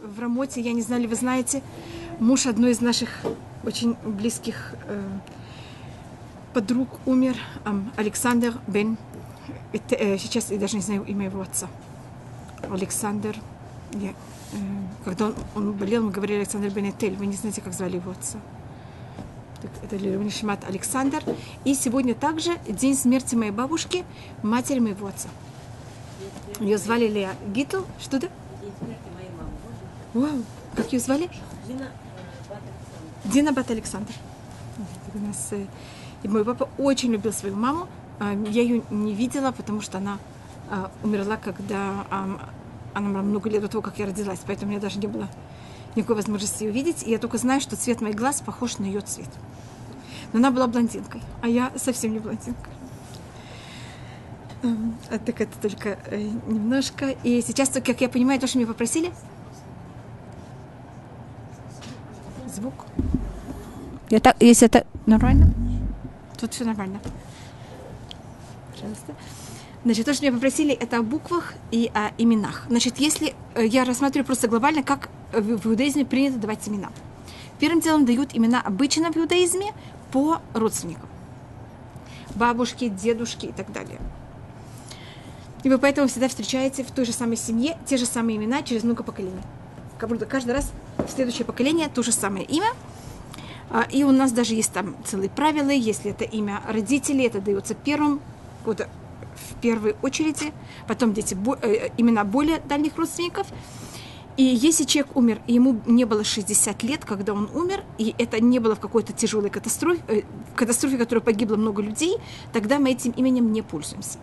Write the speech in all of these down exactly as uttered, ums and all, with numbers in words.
в Рамоте, я не знаю, ли вы знаете, муж одной из наших очень близких э, подруг умер, э, Александр бен, это, э, сейчас я даже не знаю имя его отца. Александр, я, э, когда он, он болел, мы говорили Александр бен Этель, вы не знаете, как звали его отца. Так, это Лешмат Александр. И сегодня также день смерти моей бабушки, матери моего отца. Ее звали Леа Гитл, что-то? Вау, как ее звали? Дина Бат Александр. Дина Бат Александр. У нас, э, и мой папа очень любил свою маму. Э, я ее не видела, потому что она э, умерла, когда э, она умерла много лет до того, как я родилась. Поэтому у меня даже не было никакой возможности ее видеть. И я только знаю, что цвет моих глаз похож на ее цвет. Но она была блондинкой, а я совсем не блондинка. Э, так это только э, немножко. И сейчас, как я понимаю, то, что меня попросили... Звук. Я так, если это нормально? Тут все нормально. Пожалуйста. Значит, то, что меня попросили, это о буквах и о именах. Значит, если я рассматриваю просто глобально, как в иудаизме принято давать имена. Первым делом дают имена обычно в иудаизме по родственникам. Бабушки, дедушки и так далее. И вы поэтому всегда встречаете в той же самой семье те же самые имена через много поколений. Как будто каждый раз в следующее поколение то же самое имя. И у нас даже есть там целые правила. Если это имя родителей, это дается первым, вот, в первой очереди. Потом дети, э, имена более дальних родственников. И если человек умер, и ему не было шестьдесят лет, когда он умер, и это не было в какой-то тяжелой катастрофе, э, катастрофе, в которой погибло много людей, тогда мы этим именем не пользуемся.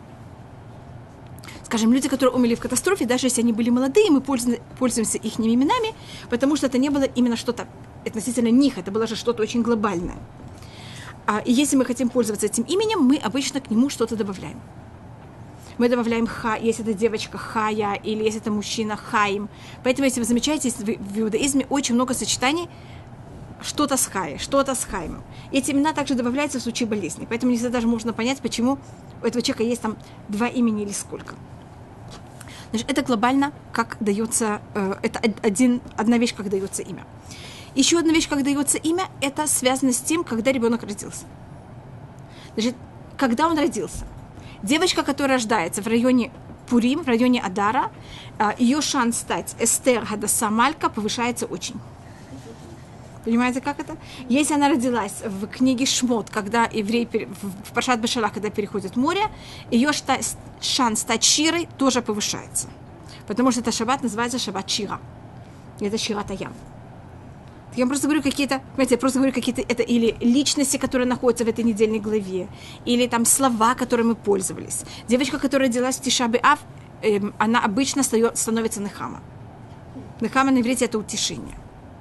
Скажем, люди, которые умерли в катастрофе, даже если они были молодые, мы пользуемся их именами, потому что это не было именно что-то относительно них, это было же что-то очень глобальное. А, и если мы хотим пользоваться этим именем, мы обычно к нему что-то добавляем. Мы добавляем ха, если это девочка хая, или если это мужчина хаим. Поэтому, если вы замечаете, в, в иудаизме очень много сочетаний что-то с хаей, что-то с хаимом. Эти имена также добавляются в случае болезни. Поэтому не всегда даже можно понять, почему у этого человека есть там два имени или сколько. Значит, это глобально, как дается, э, это один, одна вещь, как дается имя. Еще одна вещь, как дается имя, это связано с тем, когда ребенок родился. Значит, когда он родился. Девочка, которая рождается в районе Пурим, в районе Адара, э, ее шанс стать Эстер Хадаса Малька повышается очень. Понимаете, как это? Если она родилась в книге Шмот, когда еврей, в Паршат Бешалах, когда переходит море, ее шанс стать Широй тоже повышается. Потому что это шаббат называется шаббат Шира. Это Шират Аям. Я просто говорю какие-то, понимаете, я просто говорю какие-то, это или личности, которые находятся в этой недельной главе, или там слова, которыми мы пользовались. Девочка, которая родилась в Тиша б'Ав, э, она обычно становится Нехама. Нехама на иврите это утешение.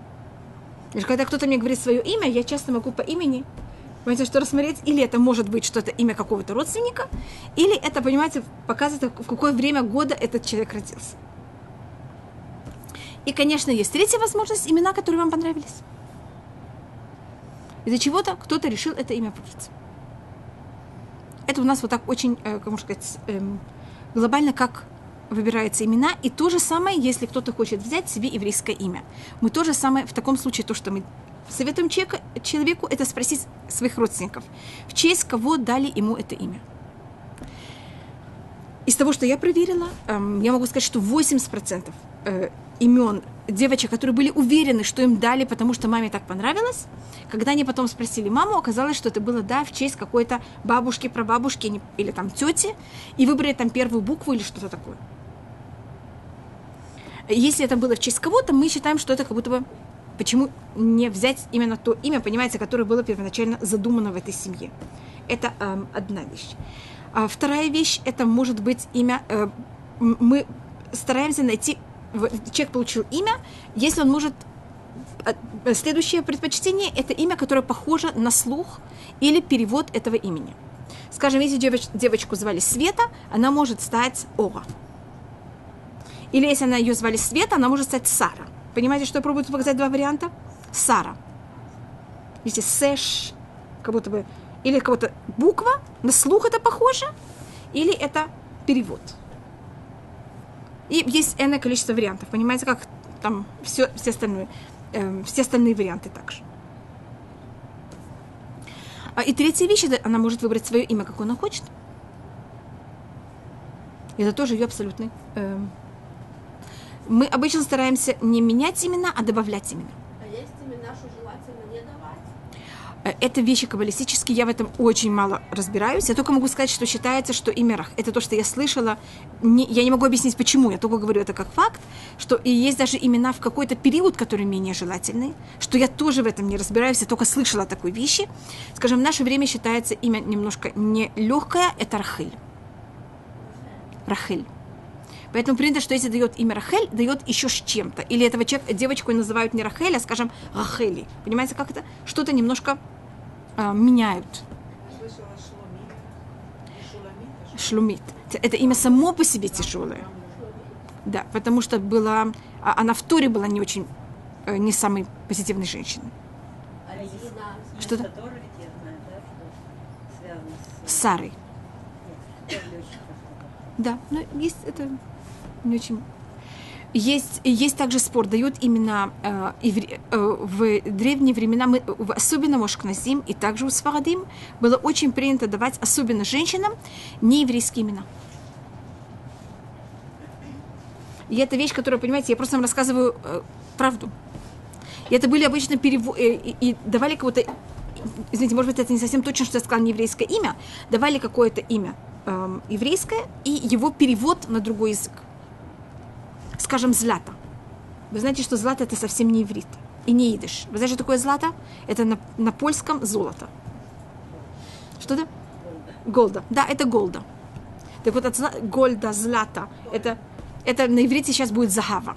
Когда кто-то мне говорит свое имя, я часто могу по имени, понимаете, что рассмотреть, или это может быть что-то имя какого-то родственника, или это, понимаете, показывает, в какое время года этот человек родился. И, конечно, есть третья возможность, имена, которые вам понравились. Из-за чего-то кто-то решил это имя выбрать. Это у нас вот так очень, как можно сказать, глобально, как выбираются имена, и то же самое, если кто-то хочет взять себе еврейское имя. Мы то же самое, в таком случае, то, что мы советуем человеку, человеку, это спросить своих родственников, в честь кого дали ему это имя. Из того, что я проверила, эм, я могу сказать, что восемьдесят процентов э, имен девочек, которые были уверены, что им дали, потому что маме так понравилось, когда они потом спросили маму, оказалось, что это было, да, в честь какой-то бабушки, прабабушки или там тети, и выбрали там первую букву или что-то такое. Если это было в честь кого-то, мы считаем, что это как будто бы... Почему не взять именно то имя, понимаете, которое было первоначально задумано в этой семье? Это эм, одна вещь. А вторая вещь, это может быть имя... Э, мы стараемся найти... Человек получил имя, если он может... Следующее предпочтение – это имя, которое похоже на слух или перевод этого имени. Скажем, если девоч- девочку звали Света, она может стать Ора. Или если она ее звали Света, она может стать Сара. Понимаете, что я пробую показать два варианта? Сара. Видите, Сэш, как будто бы... Или какая-то буква, на слух это похоже, или это перевод. И есть энное количество вариантов. Понимаете, как там все, все, остальное, э, все остальные варианты также. А, и третья вещь, это она может выбрать свое имя, как она хочет. Это тоже ее абсолютный. Э, мы обычно стараемся не менять имена, а добавлять имена. А есть имена, что желательно не давать? Это вещи каббалистические, я в этом очень мало разбираюсь. Я только могу сказать, что считается, что имя Рах, это то, что я слышала. Не, я не могу объяснить, почему, я только говорю это как факт, что и есть даже имена в какой-то период, которые менее желательны, что я тоже в этом не разбираюсь, я только слышала такой вещи. Скажем, в наше время считается имя немножко нелегкое, это Рахель. Рахель. Поэтому принято, что если дает имя Рахель, дает еще с чем-то. Или этого человека, девочку называют не Рахель, а, скажем, Рахели. Понимаете, как это? Что-то немножко э, меняют. Шлумит. Это имя само по себе тяжелое. Да, потому что была, она в Торе была не очень, э, не самой позитивной женщиной. Что-то? С Сарой. Да, но есть это не очень. Есть, есть также спор, дают имена э, иври, э, в древние времена, мы, особенно у ашкеназим и также у сфарадим, было очень принято давать, особенно женщинам, нееврейские имена. И это вещь, которую, понимаете, я просто вам рассказываю э, правду. И это были обычно переводы, э, и, и давали кого-то, извините, может быть, это не совсем точно, что я сказала нееврейское имя, давали какое-то имя э, еврейское и его перевод на другой язык. Скажем, злато. Вы знаете, что злато это совсем не иврит и не идиш. Вы знаете, что такое злато? Это на, на польском золото. Что это? Голда. Да, это голда. Так вот, от зла... гольда, злато, это, это на иврите сейчас будет загава.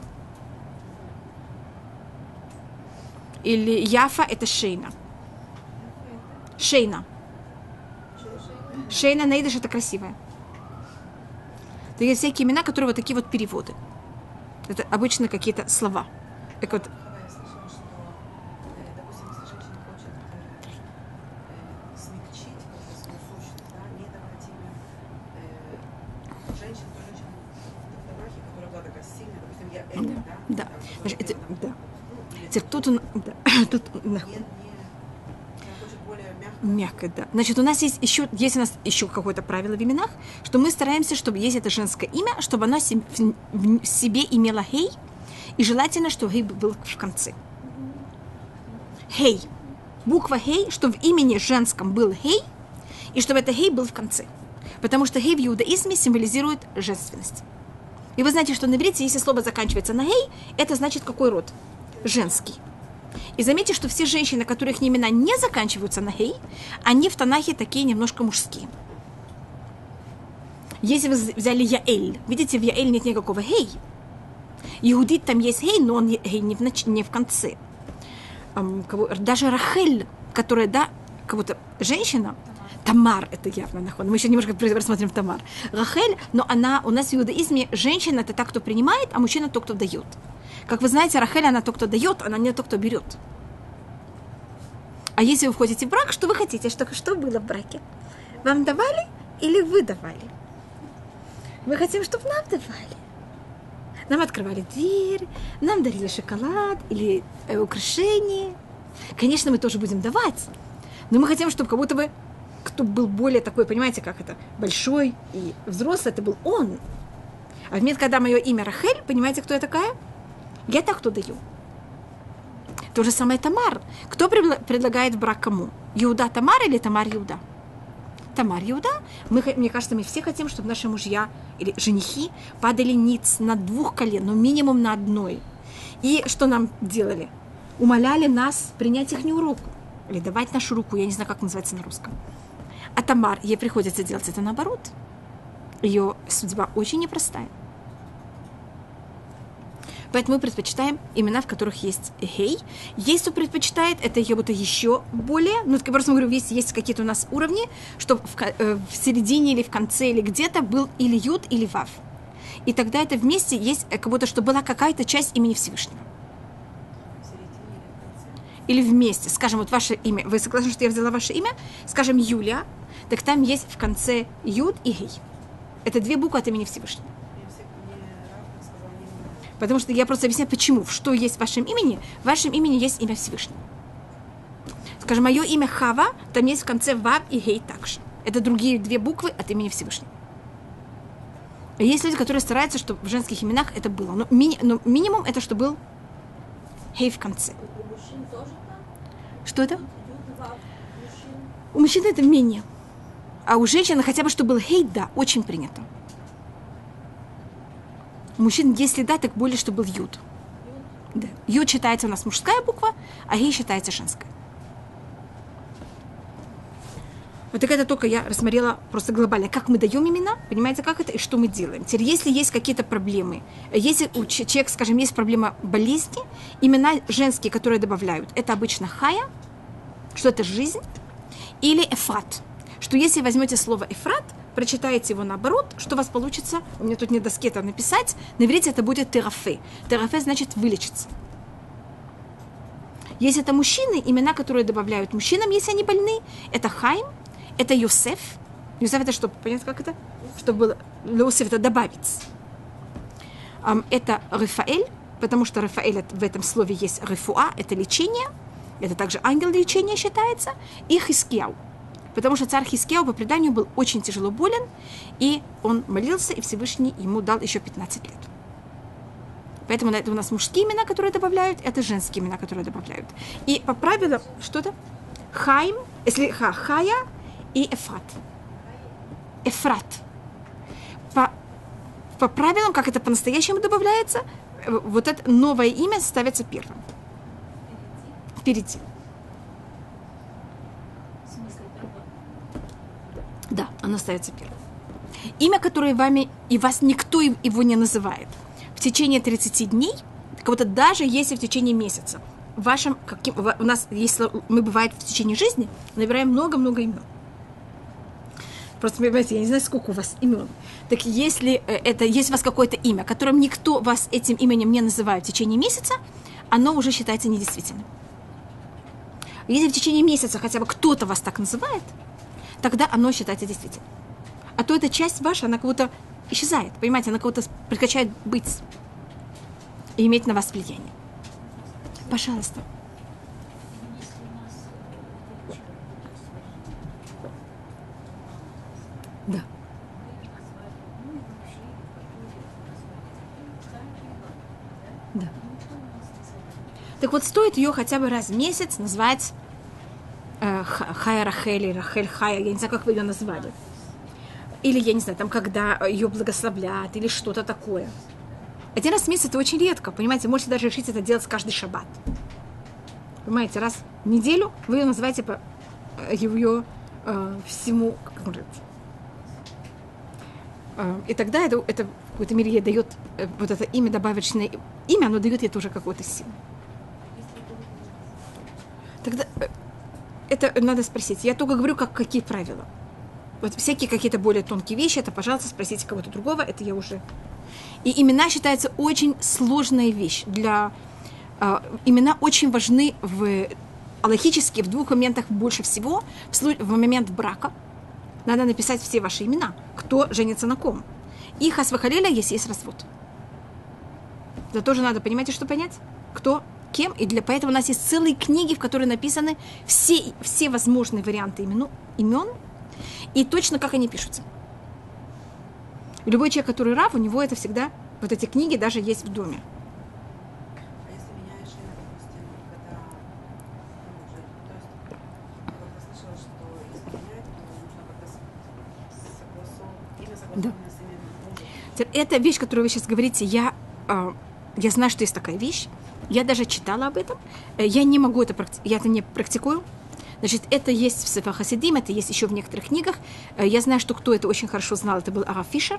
Или яфа это шейна. Шейна. Шейна на идиш это красивая. То есть всякие имена, которые вот такие вот переводы. Это обычно какие-то слова. Так вот. Я слышала, что, допустим, если женщина хочет смягчить свою сущность, да, не давать имя женщин, то женщина в Тавахе, которая была такая сильная, допустим, я Эль, да? Да. Значит, это, да. Теперь тут он, да, тут мягко, да. Значит, у нас есть еще, есть у нас еще какое-то правило в именах, что мы стараемся, чтобы есть это женское имя, чтобы оно в себе имело хей, и желательно, чтобы хей был в конце. Хей. Буква хей, что в имени женском был хей, и чтобы это хей был в конце. Потому что хей в иудаизме символизирует женственность. И вы знаете, что на иврите, если слово заканчивается на хей, это значит какой род? Женский. И заметьте, что все женщины, которых имена не заканчиваются на хей, они в Танахе такие немножко мужские. Если вы взяли Яэль, видите, в Яэль нет никакого хей. Иудит там есть хей, но он хей не в, нач... не в конце. Даже Рахель, которая, да, как-то женщина, Тамар, это явно нахон. Мы еще немножко рассмотрим Тамар. Рахель, но она, у нас в иудаизме женщина это та, кто принимает, а мужчина тот, кто дает. Как вы знаете, Рахель, она тот, кто дает, она не тот, кто берет. А если вы входите в брак, что вы хотите? Что, что было в браке? Вам давали или вы давали? Мы хотим, чтобы нам давали. Нам открывали дверь, нам дарили шоколад или э, украшения. Конечно, мы тоже будем давать, но мы хотим, чтобы как будто бы кто был более такой, понимаете, как это, большой и взрослый, это был он. А в момент, когда мое имя Рахель, понимаете, кто я такая? Я так, кто даю. То же самое Тамар. Кто предлагает в брак кому? Иуда Тамар или Тамар Иуда? Тамар Иуда. Мы, мне кажется, мы все хотим, чтобы наши мужья или женихи падали ниц на двух колен, но минимум на одной. И что нам делали? Умоляли нас принять их руку. Или давать нашу руку. Я не знаю, как называется на русском. А Тамар, ей приходится делать это наоборот. Ее судьба очень непростая. Поэтому мы предпочитаем имена, в которых есть хей. Есть, кто предпочитает, это как будто еще более. Ну, я просто говорю, есть, есть какие-то у нас уровни, чтобы в, э, в середине или в конце, или где-то был или юд, или вав. И тогда это вместе есть, как будто, что была какая-то часть имени Всевышнего. Или вместе. Скажем, вот ваше имя. Вы согласны, что я взяла ваше имя? Скажем, Юлия. Так там есть в конце юд и гей. Это две буквы от имени Всевышнего. Потому что я просто объясняю, почему. Что есть в вашем имени? В вашем имени есть имя Всевышнего. Скажем, мое имя Хава, там есть в конце Вав и Гей также. Это другие две буквы от имени Всевышнего. Есть люди, которые стараются, чтобы в женских именах это было. Но, мини, но минимум это, что был Гей в конце. У мужчин тоже там? Что это? Ют, вав, мужчин. У мужчин это менее. А у женщины хотя бы, чтобы был Гей, да, очень принято. У мужчин, если да, так более, чтобы был Юд. Да. Юд считается у нас мужская буква, а Гей считается женская. Вот так это только я рассмотрела просто глобально, как мы даем имена, понимаете, как это и что мы делаем. Теперь, если есть какие-то проблемы, если у человека, скажем, есть проблема болезни, имена женские, которые добавляют, это обычно Хая, что это жизнь, или Эфрат, что если возьмете слово Эфрат, прочитаете его наоборот, что у вас получится, у меня тут нет доски это написать, на иврите это будет Терафе. Терафе значит вылечиться. Если это мужчины, имена, которые добавляют мужчинам, если они больны, это Хайм, это Йосеф. Йосеф это что? Понятно, как это? Чтобы было... Йосеф это добавить. Um, это Рафаэль, потому что Рафаэль в этом слове есть Рефуа, это лечение. Это также ангел лечения считается. И Хискияу. Потому что царь Хискияу по преданию был очень тяжело болен, и он молился, и Всевышний ему дал еще пятнадцать лет. Поэтому это у нас мужские имена, которые добавляют, это женские имена, которые добавляют. И по правилам, что-то? Хайм, если ха, Хая и Эфрат. Эфрат. По, по правилам, как это по-настоящему добавляется, вот это новое имя ставится первым. Впереди. Да, оно ставится первым. Имя, которое вами, и вас никто его не называет. В течение тридцати дней, как будто даже если в течение месяца, в вашем, каким, у нас, если мы бывает в течение жизни, набираем много-много имен. Просто, понимаете, я не знаю, сколько у вас имен. Так если это есть у вас какое-то имя, которым никто вас этим именем не называет в течение месяца, оно уже считается недействительным. Если в течение месяца хотя бы кто-то вас так называет, тогда оно считается действительным. А то эта часть ваша, она как будто исчезает, понимаете, она как будто прекращает быть и иметь на вас влияние. Пожалуйста. Да. Да. Так вот, стоит ее хотя бы раз в месяц назвать э, Хая Рахель или Рахель Хая, я не знаю, как вы ее назвали. Или, я не знаю, там, когда ее благословлят, или что-то такое. Один раз в месяц это очень редко, понимаете, можете даже решить это делать каждый шаббат. Понимаете, раз в неделю вы ее называете по ее э, всему, как говорится. Э, и тогда это, это в какой-то мере ей дает э, вот это имя, добавочное имя, оно дает ей тоже какую-то силу. Тогда э, это надо спросить. Я только говорю, как, какие правила. Вот всякие какие-то более тонкие вещи, это, пожалуйста, спросите кого-то другого, это я уже... И имена считаются очень сложная вещь. Для, э, имена очень важны в, аллахически в двух моментах больше всего. В, в момент брака надо написать все ваши имена, кто женится на ком. И хас-вахалеля, если есть развод. Это тоже надо, понимаете, что понять? Кто, кем. И для поэтому у нас есть целые книги, в которых написаны все, все возможные варианты имен, имен и точно как они пишутся. Любой человек, который рав, у него это всегда, вот эти книги даже есть в доме. А если меняешь имя, допустим, когда, ну, уже, то есть, я как-то слышала, что если менять, то нужно как-то согласовывать, имя согласованное с именем мужа. Это вещь, которую вы сейчас говорите, я, я знаю, что есть такая вещь, я даже читала об этом, я не могу это, я это не практикую. Значит, это есть в Сефер Хасидим, это есть еще в некоторых книгах. Я знаю, что кто это очень хорошо знал, это был Арав Фишер,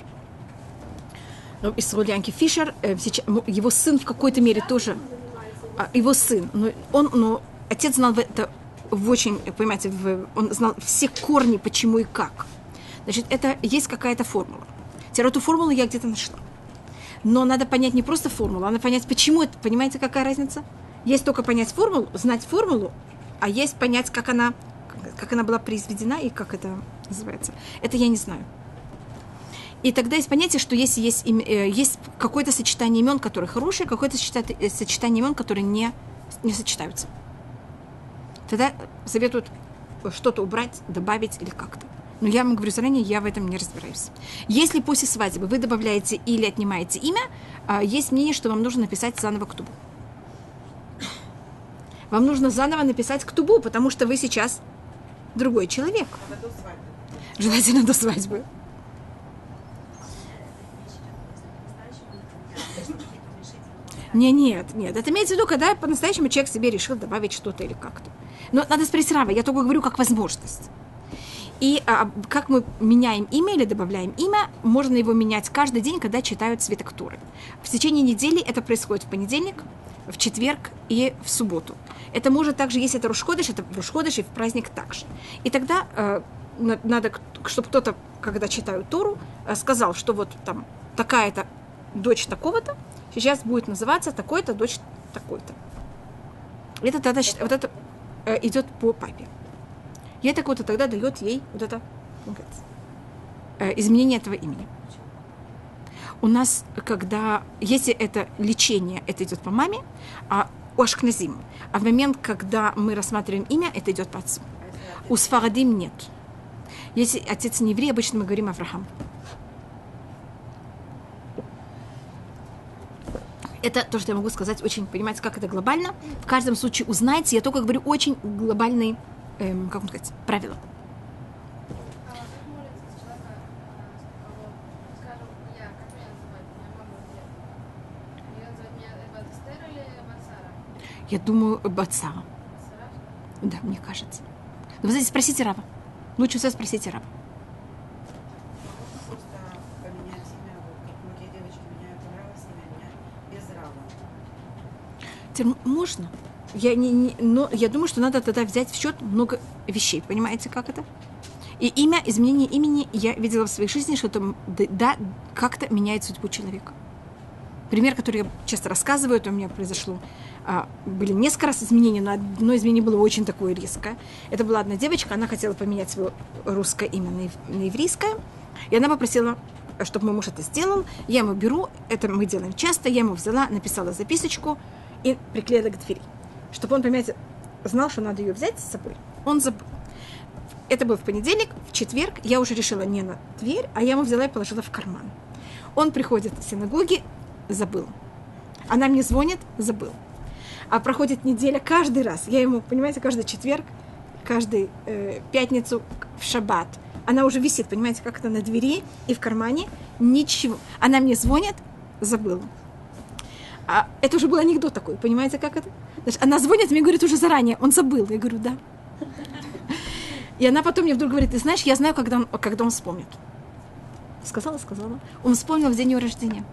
из Янки Фишер. Его сын в какой-то мере тоже, его сын, но он, но отец знал это в очень, понимаете, в, он знал все корни, почему и как. Значит, это есть какая-то формула. Теперь эту формулу я где-то нашла. Но надо понять не просто формулу, надо понять, почему это, понимаете, какая разница? Есть только понять формулу, знать формулу, а есть понять, как она, как она была произведена и как это называется. Это я не знаю. И тогда есть понятие, что если есть, им- э, есть какое-то сочетание имен, которые хорошие, какое-то сочета- э, сочетание имен, которые не, не сочетаются. Тогда советуют что-то убрать, добавить или как-то. Но я вам говорю заранее, я в этом не разбираюсь. Если после свадьбы вы добавляете или отнимаете имя, а, есть мнение, что вам нужно написать заново ктубу. Вам нужно заново написать ктубу, потому что вы сейчас другой человек. А до свадьбы. Желательно до свадьбы. Не, нет, нет. Это имеется в виду, когда по-настоящему человек себе решил добавить что-то или как-то. Но надо спросить Рава, я только говорю как возможность. И а, как мы меняем имя или добавляем имя, можно его менять каждый день, когда читают свиток Торы. В течение недели это происходит в понедельник, в четверг и в субботу. Это может также, если это Рош ходеш, это в Рош ходеш и в праздник также. И тогда э, надо, чтобы кто-то, когда читают Тору, э, сказал, что вот там такая-то дочь такого-то, сейчас будет называться такой-то дочь такой-то. Это тогда вот это э, идет по папе. И это кто-то тогда дает ей вот это э, изменение этого имени. У нас, когда, если это лечение, это идет по маме, а у ашкназим, а в момент, когда мы рассматриваем имя, это идет по отцу. У сфарадим нет. Если отец не еврей, обычно мы говорим Авраам. Это то, что я могу сказать, очень, понимаете, как это глобально. В каждом случае узнайте, я только говорю очень глобальные, эм, как можно сказать, правила. А как молится с человека, а, скажем, я, как меня называют, моя мама где? Меня называют меня Батестер или Бацара? Я думаю, Бацара. Бацара? Да, мне кажется. Но вы знаете, спросите Рава. Лучше всего спросите Рава. Можно просто поменять имя, вот как многие девочки меняют Рава с имя, меня без Рава. Теперь можно. Я не, не, но я думаю, что надо тогда взять в счет много вещей. Понимаете, как это? И имя, изменение имени я видела в своей жизни, что это да, как-то меняет судьбу человека. Пример, который я часто рассказываю, это у меня произошло. А, были несколько раз изменений, но одно изменение было очень такое резкое. Это была одна девочка, она хотела поменять свое русское имя на, ев, на еврейское. И она попросила, чтобы мой муж это сделал. Я ему беру, это мы делаем часто, я ему взяла, написала записочку и приклеила к двери. Чтобы он, понимаете, знал, что надо ее взять с собой. Он забыл. Это был в понедельник, в четверг я уже решила не на дверь, а я ему взяла и положила в карман. Он приходит в синагоги, забыл. Она мне звонит, забыл. А проходит неделя каждый раз. Я ему, понимаете, каждый четверг, каждую э, пятницу в шаббат. Она уже висит, понимаете, как это на двери и в кармане. Ничего. Она мне звонит, забыла. А это уже был анекдот такой, понимаете, как это? Значит, она звонит, мне говорит уже заранее, он забыл. Я говорю, да. И она потом мне вдруг говорит, ты знаешь, я знаю, когда он, когда он вспомнит. Сказала, сказала. Он вспомнил в день его рождения.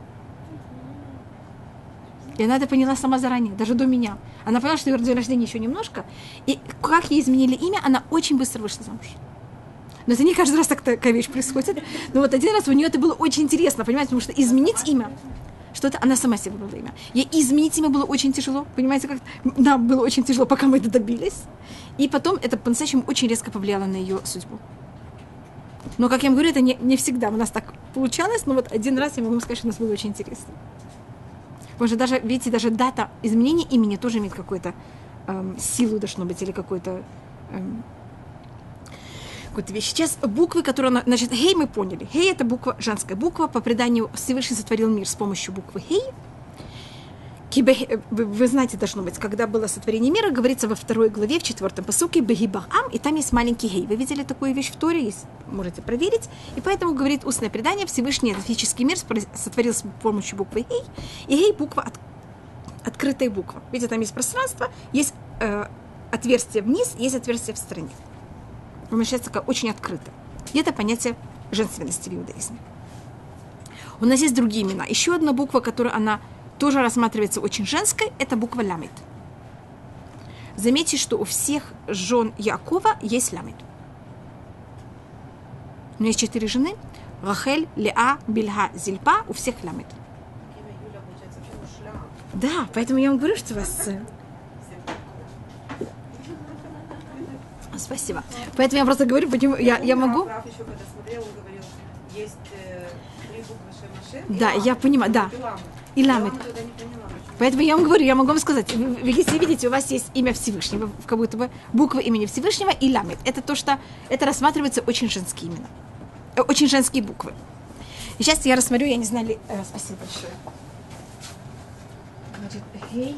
И она это поняла сама заранее, даже до меня. Она поняла, что ее день рождения еще немножко. И как ей изменили имя, она очень быстро вышла замуж. Но это не каждый раз так такая вещь происходит. Но вот один раз у нее это было очень интересно, понимаете, потому что изменить имя, что-то она сама себе выбрала имя. Ей изменить имя было очень тяжело, понимаете, как нам было очень тяжело, пока мы это добились. И потом это по-настоящему очень резко повлияло на ее судьбу. Но, как я вам говорю, это не, не всегда у нас так получалось, но вот один раз я могу сказать, что у нас было очень интересно. Потому что даже, видите, даже дата изменения имени тоже имеет какую-то эм, силу, должно быть, или какой-то эм, какую-то вещь. Сейчас буквы, которые... Значит, хей мы поняли. Хей — это буква, женская буква. По преданию Всевышний сотворил мир с помощью буквы хей. Кибе, вы, вы знаете, должно быть, когда было сотворение мира, говорится во второй главе, в четвертом пасуке, бегибахам, и там есть маленький хей. Вы видели такую вещь в Торе? Есть, можете проверить. И поэтому, говорит устное предание, Всевышний этот физический мир сотворил с помощью буквы хей. И хей — буква, от, открытая буква. Видите, там есть пространство, есть э, отверстие вниз, есть отверстие в стороне. Помещается такая очень открытая. И это понятие женственности в иудаизме. У нас есть другие имена. Еще одна буква, которая она тоже рассматривается очень женской, это буква ламет. Заметьте, что у всех жен Якова есть ламет. У меня есть четыре жены. Рахель, Леа, Бильга, Зильпа. У всех ламет. Имя Юля, получается, вообще ушла. Да, поэтому я вам говорю, что у вас... Спасибо. Поэтому я просто говорю, почему я, я могу... Прав еще когда смотрел, он говорил, есть э, Шем, Ашем, Да, и Ламет. я понимаю, да. И Ламет. И Я Ламет. Ламет тогда не поняла. Почему? Поэтому я вам говорю, я могу вам сказать, вы- вы- если видите, у вас есть имя Всевышнего, как будто бы буква имени Всевышнего и ламет. Это то, что это рассматривается очень женские имена. Э, Очень женские буквы. И сейчас я рассмотрю, я не знаю ли... э, спасибо большое. Значит, гей.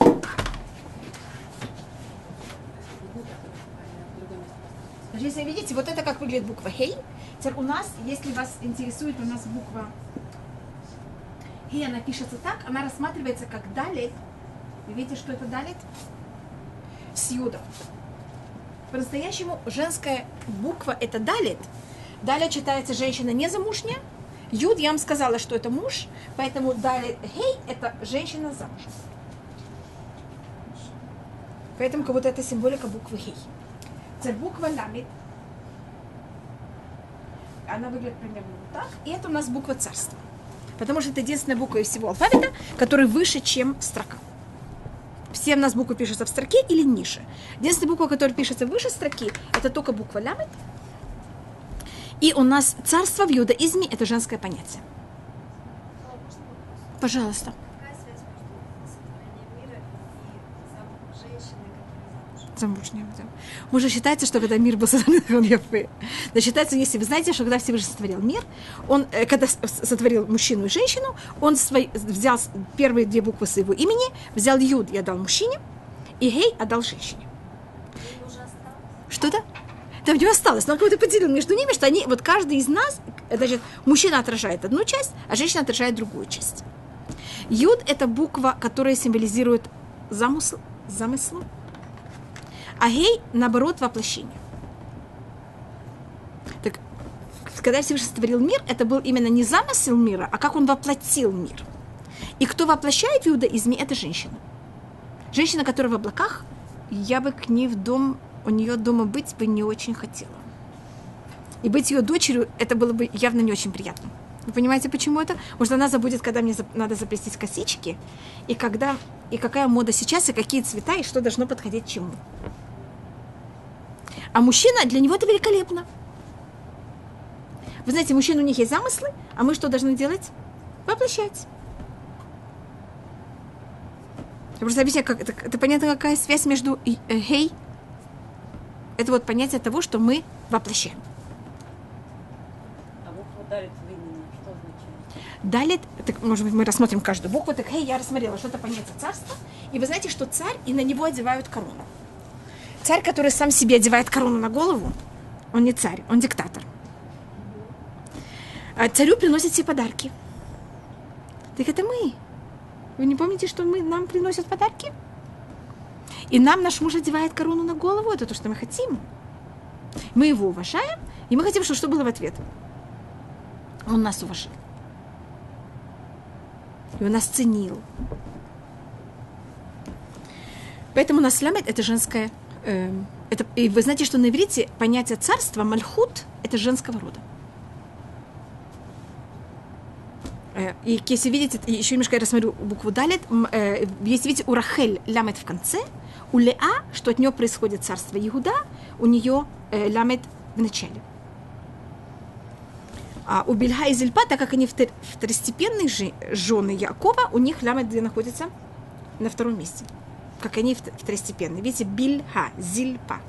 Значит, если вы видите, вот это как выглядит буква гей. Теперь у нас, если вас интересует, у нас буква гей, она пишется так, она рассматривается как далит. Вы видите, что это далит? С юдом. По-настоящему женская буква это далит. Далит читается женщина незамужняя. Юд, я вам сказала, что это муж, поэтому далит гей это женщина замужем. Поэтому как будто это символика буквы гей. Теперь буква ламит. Она выглядит примерно вот так. И это у нас буква царства. Потому что это единственная буква из всего алфавита, которая выше, чем строка. Все у нас буквы пишутся в строке или ниже. Единственная буква, которая пишется выше строки, это только буква ламет. И у нас царство в иудаизме – это женское понятие. Пожалуйста. Какая связь между сотворением мира и зам- женщиной, которая замужем? Замужняя. Да. Уже считается, что когда мир был сотворен, он яфе. Но считается, если вы знаете, что когда Всевышний сотворил мир, он, э, когда с- сотворил мужчину и женщину, он свой, взял с- первые две буквы своего имени, взял Юд и отдал мужчине, и Гей отдал женщине. Им уже осталось? Что-то? Там у него осталось, но он как-то поделил между ними, что они, вот каждый из нас, значит, мужчина отражает одну часть, а женщина отражает другую часть. Юд – это буква, которая символизирует замысл, замысл. А гей, наоборот, воплощение. Так, когда Всевышний сотворил мир, это был именно не замысел мира, а как он воплотил мир. И кто воплощает в иудаизме, это женщина. Женщина, которая в облаках, я бы к ней в дом, у нее дома быть бы не очень хотела. И быть ее дочерью, это было бы явно не очень приятно. Вы понимаете, почему это? Может, она забудет, когда мне зап- надо заплестись косички, и когда, и какая мода сейчас, и какие цвета, и что должно подходить чему. А мужчина, для него это великолепно. Вы знаете, мужчин у них есть замыслы, а мы что должны делать? Воплощать. Я просто объясняю, как, это, это понятно, какая связь между и- э, гей. Это вот понятие того, что мы воплощаем. А буква дарит в имени, что означает? Далее, так, может быть, мы рассмотрим каждую букву. Так, гей, я рассмотрела, что это понятие царства. И вы знаете, что царь, и на него одевают корону. Царь, который сам себе одевает корону на голову, он не царь, он диктатор. А царю приносят все подарки. Так это мы. Вы не помните, что мы, нам приносят подарки? И нам наш муж одевает корону на голову. Это то, что мы хотим. Мы его уважаем, и мы хотим, чтобы что было в ответ. Он нас уважил. И он нас ценил. Поэтому у нас ламет – это женское... Э, это, и вы знаете, что на иврите понятие царства, мальхут – это женского рода. Э, и если видите, еще немножко я рассмотрю букву далит, э, если видите, у Рахель ламет в конце, у Леа, что от нее происходит царство Иуда, у нее э, ламет в начале. А у Бильга и Зильпа, так как они втор- второстепенные жи- жены Якова, у них ламет где находится? На втором месте. Как они вт- второстепенные. Видите, Бильга, Зильпа.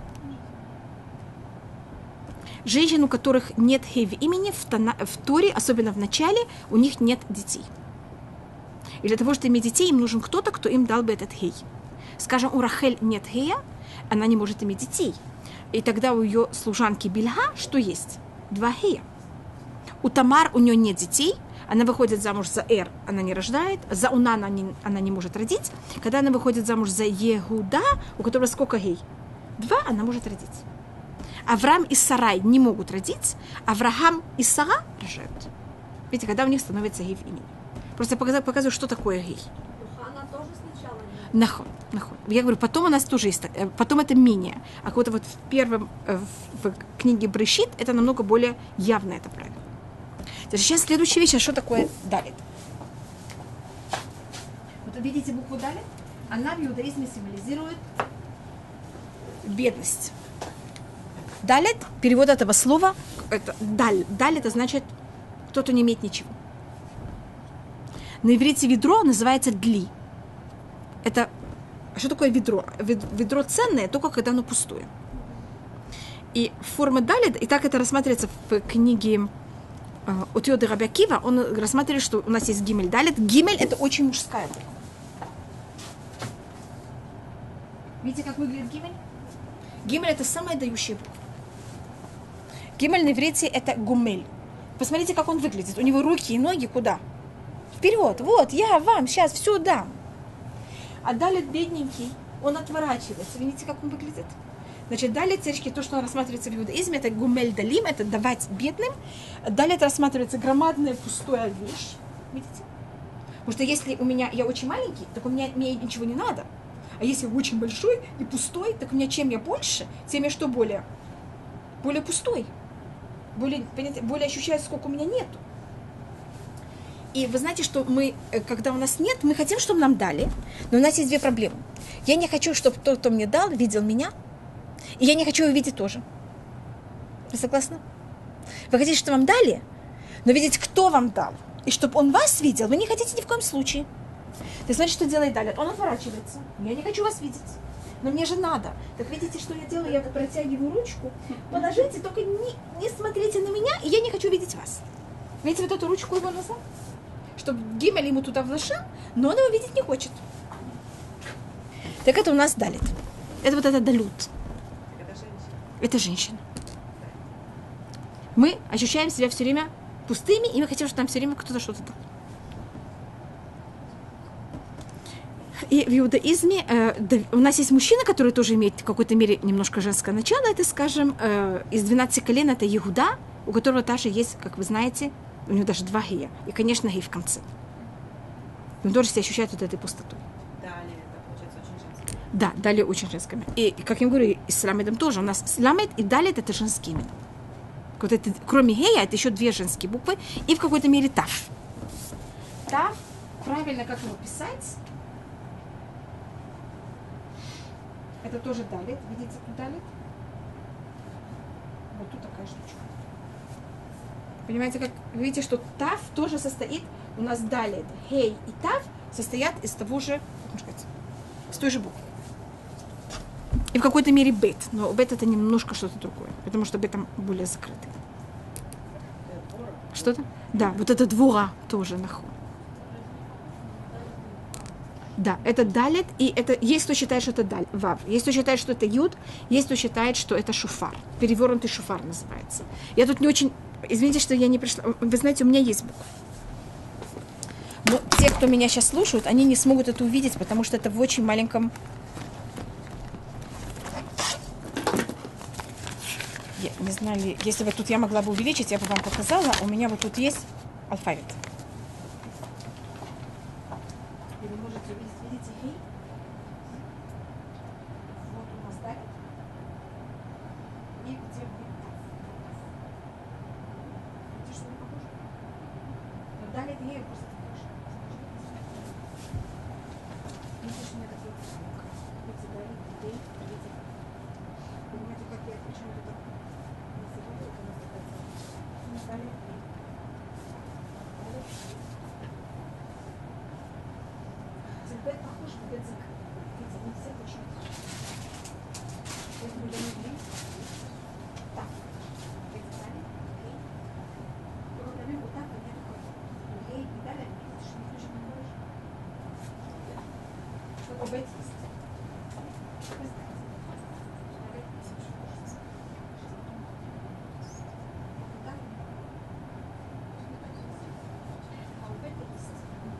Женщин, у которых нет хей в имени, в, тона, в Торе, особенно в начале, у них нет детей. И для того, чтобы иметь детей, им нужен кто-то, кто им дал бы этот хей. Скажем, у Рахель нет хея, она не может иметь детей. И тогда у ее служанки Бильга что есть? Два хея. У Тамар у нее нет детей, она выходит замуж за Эр, она не рождает, за Уна она не, она не может родить. Когда она выходит замуж за Егуда, у которого сколько гей? Два, она может родить. Авраам и Сарай не могут родить, Авраам и Сара рожают. Видите, когда у них становится гей в имени. Просто показываю, показываю, что такое гей. Ну, Хана тоже сначала не... Нахон, нахон. Я говорю, потом у нас тоже есть, э, потом это менее. А вот вот в первом, э, в, в книге Брешит, это намного более явно это правило. Сейчас следующая вещь, а что такое далит? Вот видите букву далит? Она в иудаизме символизирует бедность. Далит, перевод этого слова, это даль. Даль это значит кто-то не имеет ничего. На иврите ведро называется дли. Это что такое ведро? Ведро ценное, только когда оно пустое. И форма далит, и так это рассматривается в книге Утиоды Раби Акива, он рассматривает, что у нас есть гимель далит. Гимель – это очень мужская буква. Видите, как выглядит гимель? Гимель – это самая дающая буква. Гимель на иврите – это гумель. Посмотрите, как он выглядит. У него руки и ноги куда? Вперед. Вот, я вам сейчас все дам. А далит бедненький, он отворачивается. Видите, как он выглядит? Значит, далит, царички, то, что рассматривается в иудаизме, это гумель далим, это давать бедным. Далит рассматривается громадная пустая вещь. Видите? Потому что если у меня, я очень маленький, так у меня, мне ничего не надо. А если я очень большой и пустой, так у меня чем я больше, тем я что более? Более пустой. Более, понимаете, более ощущаю, сколько у меня нету. И вы знаете, что мы, когда у нас нет, мы хотим, чтобы нам дали, но у нас есть две проблемы. Я не хочу, чтобы тот, кто мне дал, видел меня, и я не хочу его видеть тоже. Вы согласны? Вы хотите, чтобы вам дали, но видеть, кто вам дал, и чтобы он вас видел, вы не хотите ни в коем случае. Ты смотришь, что делает далее. Он отворачивается. Я не хочу вас видеть. Но мне же надо. Так видите, что я делаю? Я протягиваю ручку. Положите, только не, не смотрите на меня, и я не хочу видеть вас. Видите, вот эту ручку его назад? Чтобы Гимель ему туда вложил, но он его видеть не хочет. Так это у нас далит. Это вот это далют. Это женщина. Это женщина. Мы ощущаем себя все время пустыми, и мы хотим, чтобы нам все время кто-то что-то дал. И в иудаизме э, да, у нас есть мужчина, который тоже имеет в какой-то мере немножко женское начало. Это, скажем, э, из двенадцати колен это Иуда, у которого также есть, как вы знаете, у него даже два гея. И, конечно, гей в конце. Он тоже себя ощущает вот этой пустотой. Далее, это получается очень женское. Да, далее очень женское. И, как я говорю, и с ламедом тоже. У нас ламед и далее это женские имена. Вот это, кроме гея, это еще две женские буквы. И в какой-то мере тав. Тав, правильно как его писать? Это тоже далит. Видите, тут далит? Вот тут такая штучка. Понимаете, как видите, что тав тоже состоит, у нас далит, гей и тав состоят из того же, как можно сказать, с той же буквы. И в какой-то мере бет, но бет это немножко что-то другое, потому что бет там более закрытый. Что-то? Да, вот это двора тоже нахуй. Да, это далит, и это есть кто считает, что это даль, вав. Есть кто считает, что это юд, есть кто считает, что это шуфар. Перевернутый шуфар называется. Я тут не очень, извините, что я не пришла. Вы знаете, у меня есть буква. Но те, кто меня сейчас слушают, они не смогут это увидеть, потому что это в очень маленьком... Я не знаю, если бы тут я могла бы увеличить, я бы вам показала. У меня вот тут есть алфавит. Вы можете увидеть, видите, гей? Вот у нас далее. И где будет тав. Видите, что не похоже? Но далее гей просто похоже. Видите, что у меня такой кусок. Видите, далее гей, видите. Понимаете, как я почему-то так называю, это у нас такая целая. Далее гей. Далее гей. Бет похож на бет закрыт. Видите, не все точно. Поэтому я не люблю. Так. Видите, далее. Гей. Вот, например, вот так у меня такой. Гей и далее. Видите, что не точно похож. Что у бет есть. Вы знаете. А бет не слышно. Так. А у бет есть.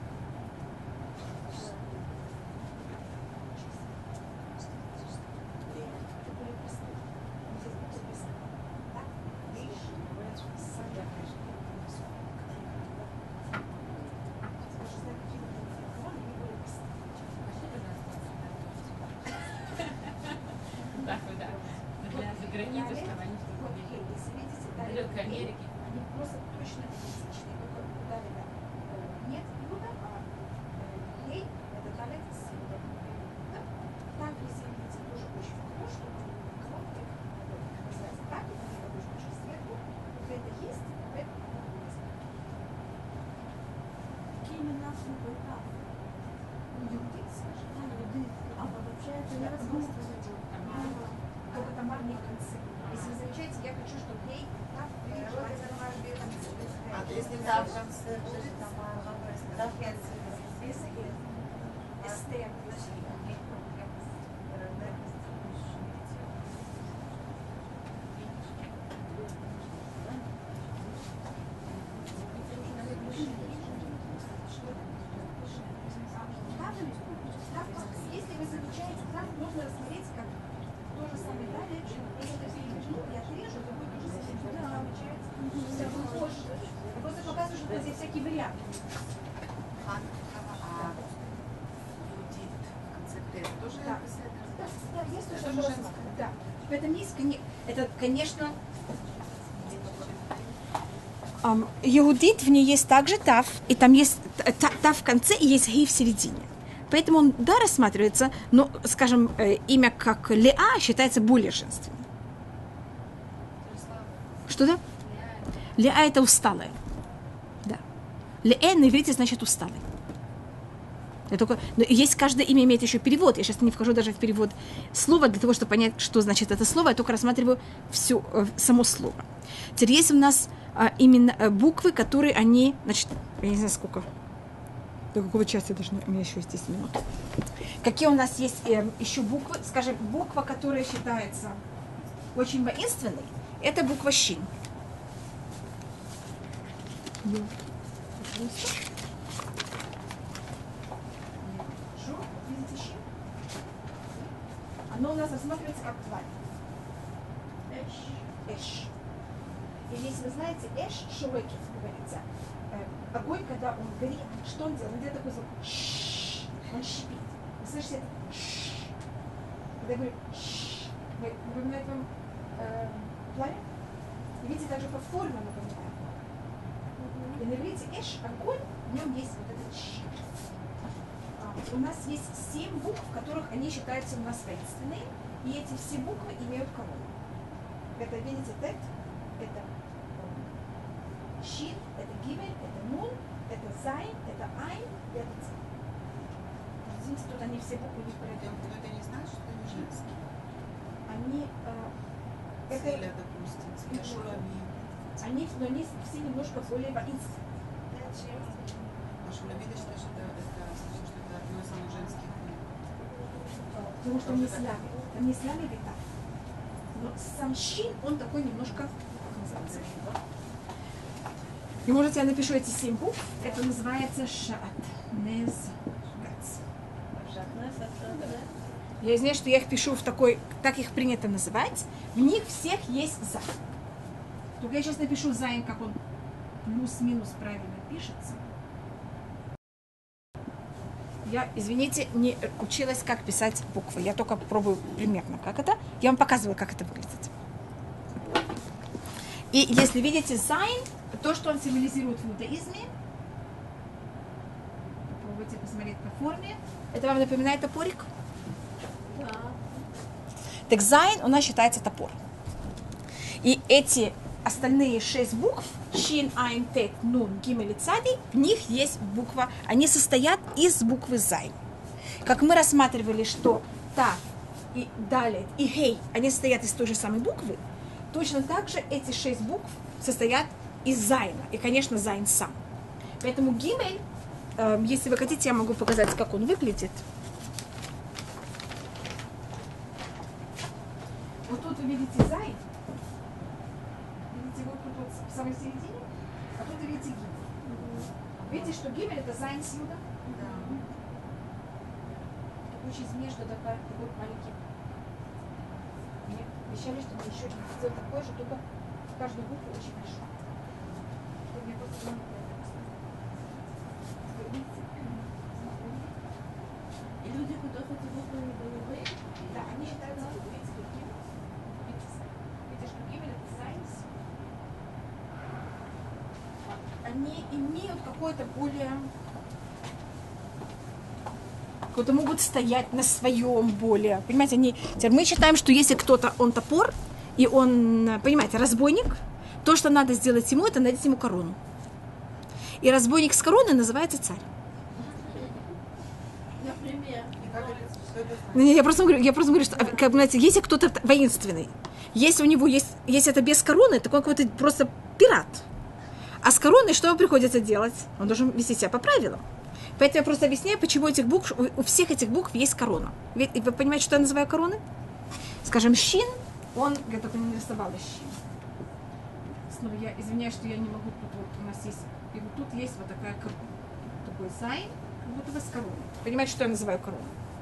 Далекой Америки. Они просто точно идентичны, только у Давида э, нет Иуда, а э, Гей это Далит с Иудом. Да? Так, если видите, тоже очень похож, что короткий, называется так, и там это тоже очень светло. Вот это есть, а это нет. Какие имена Только тамар не в конце. Если вы замечаете, я хочу, чтобы ей тав А то если да, в конце будет да, в конце. эстер. Если вы замечаете, там можно рассмотреть, как то же самое далее, если это переверну, я отрежу, то будет то же самое. Да, получается. Все похоже. Я просто показываю, что здесь всякие варианты. А Юдит в конце Т тоже Да. написано? Да, да, есть Это тоже же женское. женское. Да. В этом есть, коне- это, конечно, ам, Егудит, в ней есть также тав, и там есть т- та- тав в конце, и есть гей в середине. Поэтому он, да, рассматривается, но, скажем, э, имя как Леа считается более женственным. Что да? Леа это усталая. Да. Леэ на иврите значит усталый. Я только... Но есть каждое имя имеет еще перевод. Я сейчас не вхожу даже в перевод слова для того, чтобы понять, что значит это слово. Я только рассматриваю всю, э, само слово. Теперь есть у нас а, именно э, буквы, которые они... Значит, я не знаю, сколько... До какого часа я должна... У меня еще есть десять минут. Какие у нас есть э, еще буквы? Скажем, буква, которая считается очень воинственной, это буква Щин. Хорошо, видите Щин? Оно у нас рассматривается как тварь. Эш. Эш. И если вы знаете, эш шурекет, говорится, э, огонь, когда он горит, что он делает? Он делает такой звук. Шш. Он шипит. Вы слышите это? Шш. Когда я говорю шш, вы напоминает вам э, пламя? И видите, также по форме напоминает. И на иврите эш, огонь, в нем есть вот этот щит. А, у нас есть семь букв, в которых они считаются у нас воинственные, и эти все буквы имеют корону. Это, видите, тет, это щит, это гимель, это нун, это зайн, это айн, и это ц. Извините, тут они все буквы не в порядке. Но это не значит, что они женские. Они, э, это, Циля, допустим, циля шулами. они, но они все немножко более воинственные. А шулами, ты считаешь, это, это, значит, что это одно из самых женских? Потому что он не славит. Он не славит и так. Но сам щин, он такой немножко, как называется? И может я напишу эти семь букв. Это называется шат. Нез. Гац. Я извиняюсь, что я их пишу в такой, так их принято называть. В них всех есть зайн. Только я сейчас напишу зайн, как он плюс-минус правильно пишется. Я, извините, не училась, как писать буквы. Я только пробую примерно, как это. Я вам показываю, как это выглядит. И если видите зайн, то, что он символизирует в иудаизме, попробуйте посмотреть по форме. Это вам напоминает топорик? Да. Так зайн у нас считается топор. И эти остальные шесть букв, шин, айн, тет, нун, гимель и цади, в них есть буква, они состоят из буквы зайн. Как мы рассматривали, что та и далее, и гей, они состоят из той же самой буквы, точно так же эти шесть букв состоят из зайна. И, конечно, зайн сам. Поэтому гимель, э, если вы хотите, я могу показать, как он выглядит. Вот тут вы видите зайн. Видите, вот тут вот в самой середине, а тут вы видите гимель. Видите, что гимель это зайн с юда? Да. Очень между такой, такой маленький. Мне обещали, что мне еще сделать такое же, только каждую букву очень большую. Чтобы мне просто не Вы видите? И люди, у которых эти буквы не понимают, Да, они считаются, что видите, что гимель. Видите, видите, что гимель это сайенс. Они имеют какое-то более... Какое-то могут стоять на своем более. Понимаете, они... Теперь мы считаем, что если кто-то, он топор, и он, понимаете, разбойник, то, что надо сделать ему, это надеть ему корону. И разбойник с короной называется царь. например, И как это Что это значит? Ну, не, я просто говорю, я просто говорю, что, как, знаете, если кто-то воинственный, если у него есть, если это без короны, то он какой-то просто пират. А с короной что ему приходится делать? Он должен вести себя по правилам. Поэтому я просто объясняю, почему этих букв, у всех этих букв есть корона. Вы, вы понимаете, что я называю короной? Скажем, щин, он, я только не нарисовала щин. Снова я извиняюсь, что я не могу, тут вот у нас есть, и вот тут есть вот такая корона. Такой зайн, как будто бы с короной. Понимаете, что я называю короной?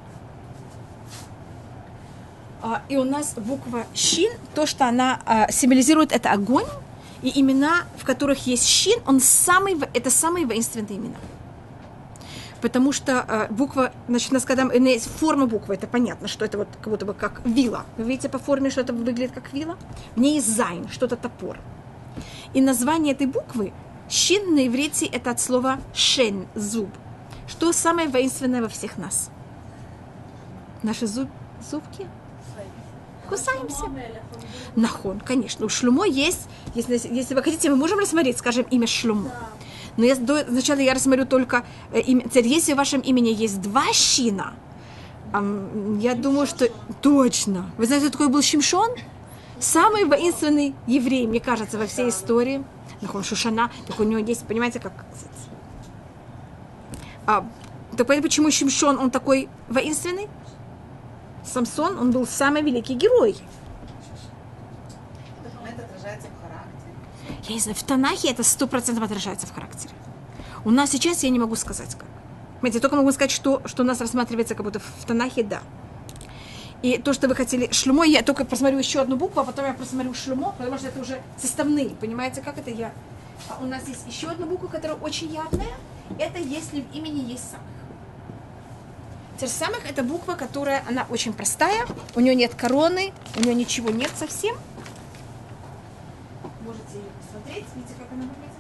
А, и у нас буква щин, то, что она а, символизирует, это огонь, и имена, в которых есть щин, он самый, это самые воинственные имена. Потому что а, буква, значит, у нас когда есть форма буквы, это понятно, что это вот как будто бы как вила. Вы видите по форме, что это выглядит как вила? В ней есть зайн, что-то топор. И название этой буквы, щин на иврите, это от слова шен, зуб. Что самое воинственное во всех нас? Наши зуб, зубки? Кусаемся. Нахон, конечно. У Шлюмо есть, если, если вы хотите, мы можем рассмотреть, скажем, имя Шлюмо. Но я, до, сначала я рассмотрю только э, имя. Если в вашем имени есть два щина, э, я думаю, что... Точно. Вы знаете, кто такой был Шимшон? Самый воинственный еврей, мне кажется, во всей истории. Нахон Шушана. Так у него есть, понимаете, как... А, так понятно, почему Шимшон, он такой воинственный? Самсон, он был самый великий герой. Это отражается в характере. Я не знаю, в Танахе это сто процентов отражается в характере. У нас сейчас я не могу сказать как. Понимаете, я только могу сказать, что, что у нас рассматривается как будто в Танахе, да. И то, что вы хотели Шлюмо, я только просмотрю еще одну букву, а потом я просмотрю Шлюмо, потому что это уже составные. Понимаете, как это я? А у нас есть еще одна буква, которая очень явная. Это если в имени есть самых. Теперь самых это буква, которая, она очень простая, у нее нет короны, у нее ничего нет совсем. Можете ее посмотреть, видите, как она выглядит?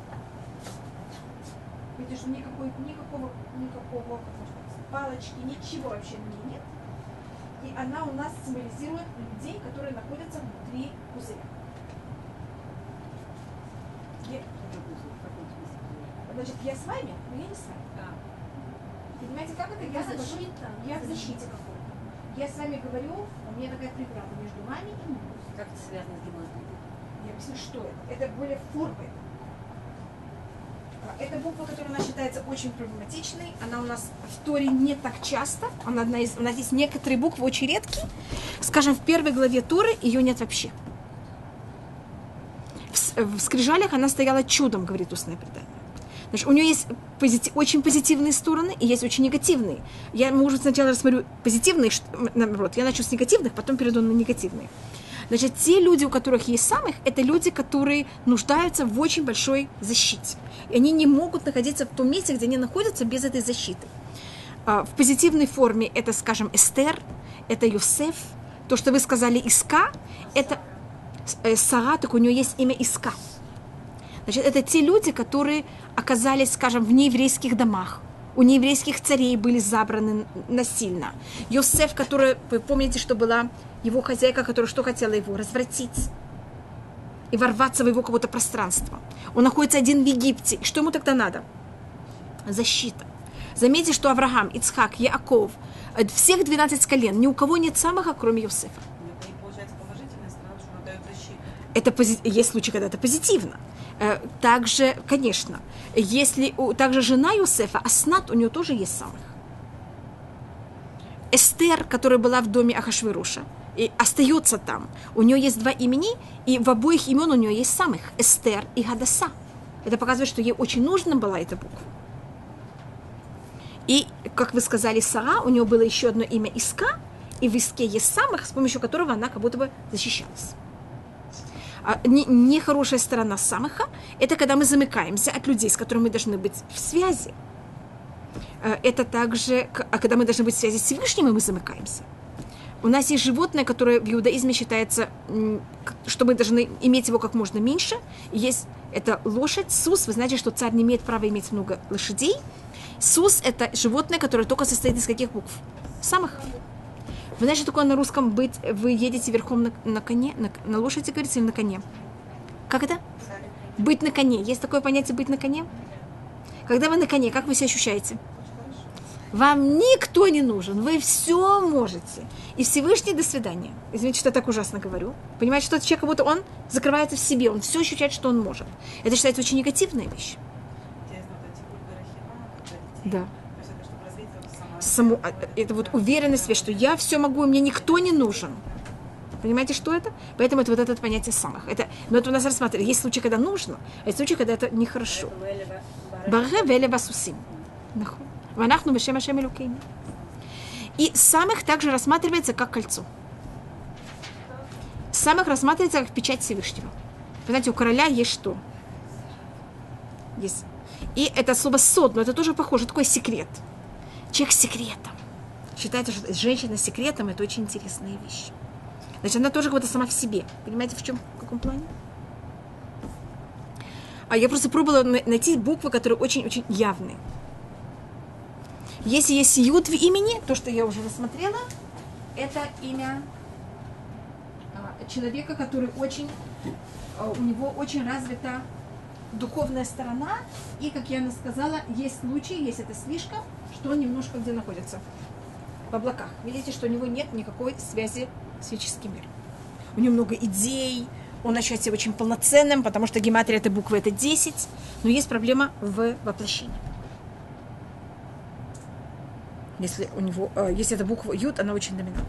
Видите, что никакой, никакого, никакого палочки, ничего вообще на ней нет. И она у нас символизирует людей, которые находятся внутри пузыря. Я... Значит, я с вами, но я не с вами. Понимаете, как это? Я, захожу, я в защите какой-то. Я с вами говорю, у меня такая преграда между вами и мной. Как это связано с гематрией? Я объясню, что это. Это более формы. Это буква, которая у нас считается очень проблематичной. Она у нас в Торе не так часто. Она одна из, у нас есть некоторые буквы очень редкие. Скажем, в первой главе Торы ее нет вообще. В, в скрижалях она стояла чудом, говорит устное предание. Значит, у нее есть позитив, очень позитивные стороны и есть очень негативные. Я, может, сначала рассмотрю позитивные, наоборот, я начну с негативных, потом перейду на негативные. Значит, те люди, у которых есть самых, это люди, которые нуждаются в очень большой защите. И они не могут находиться в том месте, где они находятся, без этой защиты. В позитивной форме это, скажем, Эстер, это Йосеф. То, что вы сказали Иска, это Сара, так у нее есть имя Иска. Значит, это те люди, которые оказались, скажем, в нееврейских домах. У нееврейских царей были забраны насильно. Йосеф, который, вы помните, что была его хозяйка, которая что хотела его? Развратить и ворваться в его какое-то пространство. Он находится один в Египте. И что ему тогда надо? Защита. Заметьте, что Авраам, Ицхак, Яаков, всех двенадцать колен, ни у кого нет самых, кроме Йосефа. Это не получается положительная сторона, что он дает защиту. Это пози... Есть случаи, когда это позитивно. Также, конечно, если у, также жена Йосефа, Аснат, у нее тоже есть самых. Эстер, которая была в доме Ахашвироша, и остается там. У нее есть два имени, и в обоих имен у нее есть самых. Эстер и Гадаса. Это показывает, что ей очень нужна была эта буква. И, как вы сказали, Сара, у нее было еще одно имя Иска, и в Иске есть самых, с помощью которого она как будто бы защищалась. Нехорошая не сторона самыха – это когда мы замыкаемся от людей, с которыми мы должны быть в связи. Это также, когда мы должны быть в связи с Всевышним, и мы замыкаемся. У нас есть животное, которое в иудаизме считается, что мы должны иметь его как можно меньше. Есть это лошадь, сус. Вы знаете, что царь не имеет права иметь много лошадей. Сус – это животное, которое только состоит из каких букв? Самых. Вы знаете, что такое на русском быть? Вы едете верхом на, на коне, на, на лошади, говорите, или на коне? Как это? Быть на коне. Есть такое понятие «быть на коне»? Когда вы на коне, как вы себя ощущаете? Вам никто не нужен, вы все можете. И Всевышний, до свидания. Извините, что я так ужасно говорю. Понимаете, что этот человек, как будто он закрывается в себе, он все ощущает, что он может. Это считается очень негативная вещь. Да. Саму, это вот уверенность в себе, что я все могу, и мне никто не нужен. Понимаете, что это? Поэтому это вот это понятие самых. Это, но это у нас рассматривается. Есть случаи, когда нужно, а есть случаи, когда это нехорошо. Баре веле басусим. Ванахну бешем ашем элокейну. И самых также рассматривается как кольцо. Самых рассматривается как печать Всевышнего. Понимаете, у короля есть что? Есть. И это слово сод, но это тоже похоже, такой секрет. Человек с секретом. Считается, что женщина с секретом это очень интересная вещь. Значит, она тоже как будто сама в себе. Понимаете, в чем, в каком плане? А я просто пробовала найти буквы, которые очень-очень явные. Если есть юд в имени, то, что я уже рассмотрела, это имя человека, который очень, у него очень развита духовная сторона. И, как я сказала, есть случаи, если это слишком, что он немножко где находится? В облаках. Видите, что у него нет никакой связи с физическим миром. У него много идей, он ощущает себя очень полноценным, потому что гематрия этой буквы это десять, но есть проблема в воплощении. Если у него, если эта буква Юд, она очень доминантна.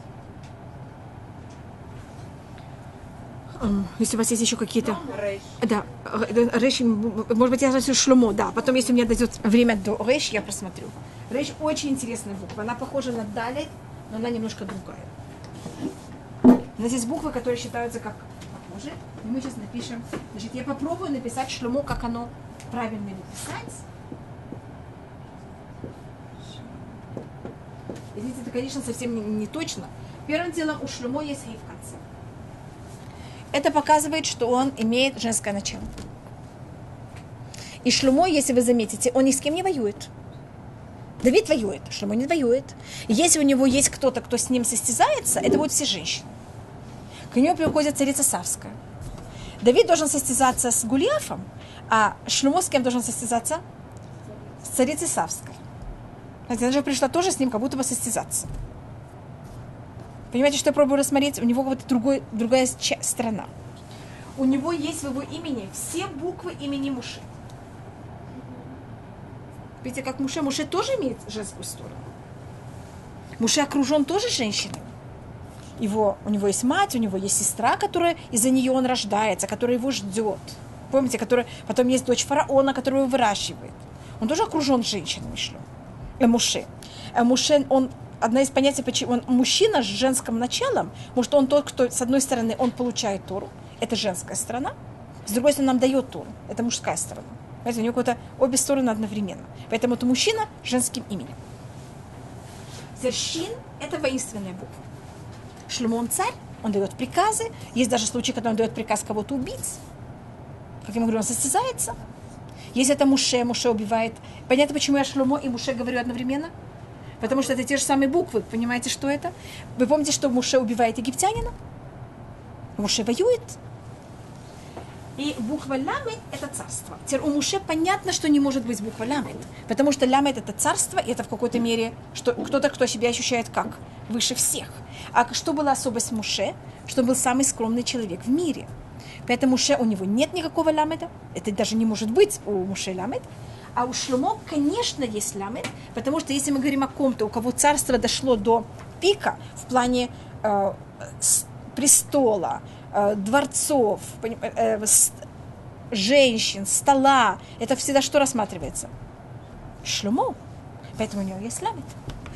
Если у вас есть еще какие-то... Рейш. Да, Рейш, может быть, я спросила Шломо, да. Потом, если у меня дойдет время до Рейш, я просмотрю. Рейш очень интересная буква. Она похожа на Далет, но она немножко другая. У нас есть буквы, которые считаются как похожи. И мы сейчас напишем... Значит, я попробую написать Шломо, как оно правильно написать. Видите, это, конечно, совсем не, не точно. Первым делом у Шломо есть хей в конце. Это показывает, что он имеет женское начало. И Шломо, если вы заметите, он ни с кем не воюет. Давид воюет, Шломо не воюет. И если у него есть кто-то, кто с ним состязается, это будут все женщины. К нему приходит царица Савская. Давид должен состязаться с Гулиафом, а Шломо с кем должен состязаться? С царицей Савской. Знаете, она же пришла тоже с ним как будто бы состязаться. Понимаете, что я пробую рассмотреть? У него вот другой, другая сторона. У него есть в его имени все буквы имени Муше. Видите, как Муше? Муше тоже имеет женскую сторону. Муше окружен тоже женщиной. Его, у него есть мать, у него есть сестра, которая из-за нее он рождается, которая его ждет. Помните, которая, потом есть дочь фараона, которую его выращивает. Он тоже окружен женщинами, шло. Э, Муше. Э, Муше, он... Одна из понятий, почему он мужчина с женским началом, потому что он тот, кто, с одной стороны, он получает Тору, это женская сторона, с другой стороны, нам дает Тору, это мужская сторона. Понимаете, у него какое-то обе стороны одновременно. Поэтому это мужчина с женским именем. Зершин – это воинственная буква. Шломо он царь, он дает приказы. Есть даже случаи, когда он дает приказ кого-то убить. Как я говорю, он состязается. Если это Муше, Муше убивает. Понятно, почему я Шломо и Муше говорю одновременно? Потому что это те же самые буквы. Понимаете, что это? Вы помните, что Муше убивает египтянина? Муше воюет. И буква Ламед – это царство. Теперь у Муше понятно, что не может быть буква Ламед. Потому что Ламед – это царство, и это в какой-то мере что, кто-то, кто себя ощущает как выше всех. А что была особость Муше? Что он был самый скромный человек в мире. Поэтому Муше, у него нет никакого Ламеда. Это даже не может быть у Муше Ламед. А у Шломо, конечно, есть ламед, потому что если мы говорим о ком-то, у кого царство дошло до пика в плане э, с, престола, э, дворцов, э, с, женщин, стола, это всегда что рассматривается? Шломо. Поэтому у него есть ламед.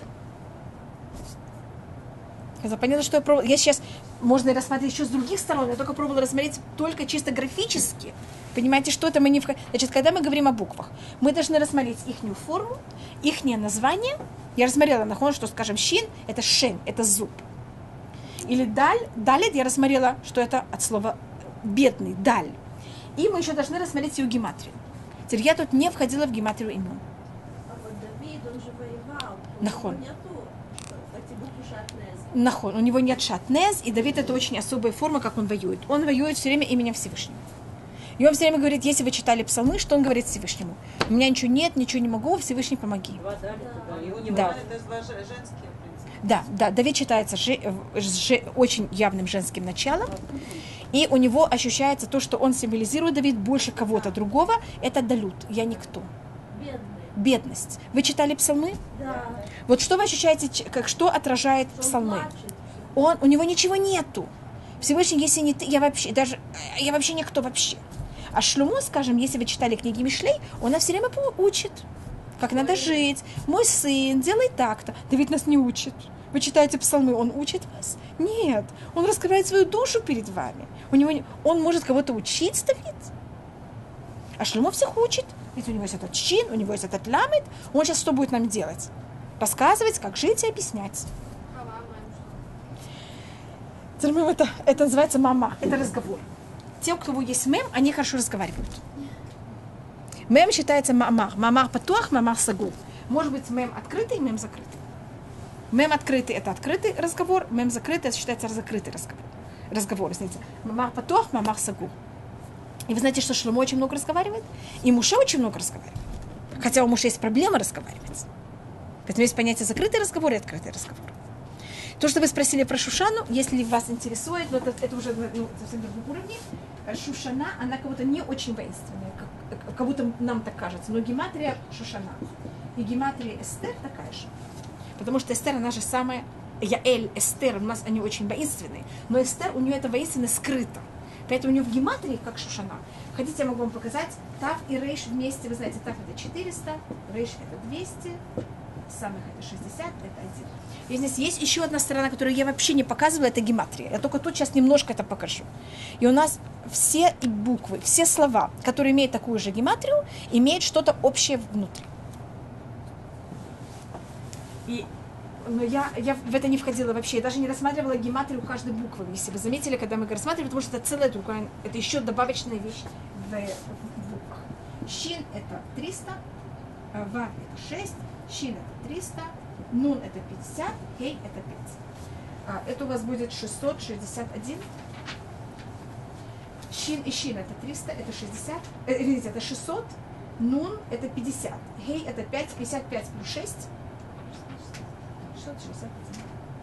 Понятно, что я пробовала. Я сейчас, можно и рассмотреть еще с других сторон, я только пробовала рассмотреть только чисто графически. Понимаете, что это мы не... Значит, когда мы говорим о буквах, мы должны рассмотреть их форму, их название. Я рассмотрела, нахон, что, скажем, щин – это шен, это зуб. Или даль, далит, я рассмотрела, что это от слова бедный, даль. И мы еще должны рассмотреть ее гематрию. Теперь я тут не входила в гематрию имен. А вот Давид, он же воевал. Нахон. У него нету эти буквы шатнез. Нахон. У него нет шатнез, и Давид – это очень особая форма, как он воюет. Он воюет все время именем Всевышнего. И он все время говорит, если вы читали псалмы, что он говорит Всевышнему? У меня ничего нет, ничего не могу, Всевышний помоги. Два дали, да. И у него Да. даже два же- женские, в принципе. Да, да, Давид читается же, же, очень явным женским началом. И у него ощущается то, что он символизирует, Давид, больше кого-то другого. Это далют, я никто. Бедные. Бедность. Вы читали псалмы? Да. Вот что вы ощущаете, ч- как, что отражает Он псалмы? плачет. Он, у него ничего нету. Всевышний, если не ты, я вообще, даже, я вообще никто вообще. А Шломо, скажем, если вы читали книги Мишлей, он нас все время учит, как надо жить. Мой сын, делай так-то. Давид нас не учит. Вы читаете псалмы, он учит вас? Нет. Он раскрывает свою душу перед вами. У него, не- он может кого-то учить, Давид. А Шломо всех учит. Ведь у него есть этот чин, у него есть этот ламет. Он сейчас что будет нам делать? Рассказывать, как жить и объяснять. А мама им что? Теперь мы Это, это называется мама. Это разговор. Те, у кого есть мем, они хорошо разговаривают. Мем считается мамар. Мамар патуах, мамар сагур. Может быть мем открытый, мем закрытый. Мем открытый – это открытый разговор, мем закрытый – это считается закрытый разговор. Разговор, извините. Мамар патуах, мамар сагур. И вы знаете, что Шломо очень много разговаривает? И Муше очень много разговаривает. Хотя у Муше есть проблема разговаривать. Поэтому есть понятие закрытый разговор и открытый разговор. То, что вы спросили про Шушану, если вас интересует, но это, это уже ну, совсем другой уровень. Шушана, она как будто не очень воинственная, как, как будто нам так кажется. Но гематрия Шушана и гематрия Эстер такая же. Потому что Эстер, она же самая, Яэль, Эстер, у нас они очень воинственные. Но Эстер, у нее это воинственное скрыто. Поэтому у нее в гематрии, как Шушана. Хотите, я могу вам показать. Тав и Рейш вместе, вы знаете, Тав это четыреста, Рейш это двести, самых это шестьдесят, это один. И здесь есть еще одна сторона, которую я вообще не показывала, это гематрия. Я только тут сейчас немножко это покажу. И у нас все и буквы, все слова, которые имеют такую же гематрию, имеют что-то общее внутри. И, но я, я в это не входила вообще. Я даже не рассматривала гематрию каждой буквы. Если вы заметили, когда мы рассматривали, потому что это целая другая, это еще добавочная вещь в, в буквах. Щин это триста, Вав это шесть, Щин это триста, Нун это пятьдесят, Хей это пять. А, это у вас будет шестьсот шестьдесят один. Щин и Щин это триста, это шестьдесят, э, видите, это шестьсот, Нун это пятьдесят, Хей это пять, пятьдесят пять плюс шесть. шестьсот шестьдесят один.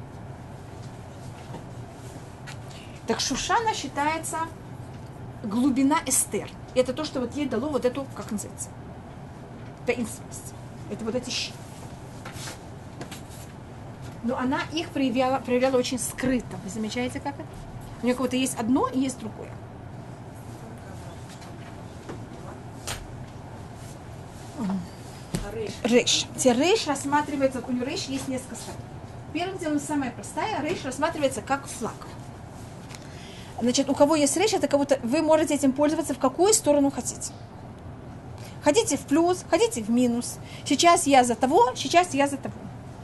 Так Шушана считается глубина Эстер. Это то, что вот ей дало вот эту, как называется, таинственность. Это вот эти щи. Но она их проявляла, проявляла очень скрыто. Вы замечаете, как это? У нее как-то есть одно и есть другое. Рейш. Те рейш рассматривается, у нее рейш есть несколько сторон. Первым делом, самая простая, рейш рассматривается как флаг. Значит, у кого есть рейш, это как будто вы можете этим пользоваться в какую сторону хотите. Хотите в плюс, хотите в минус. Сейчас я за того, сейчас я за того.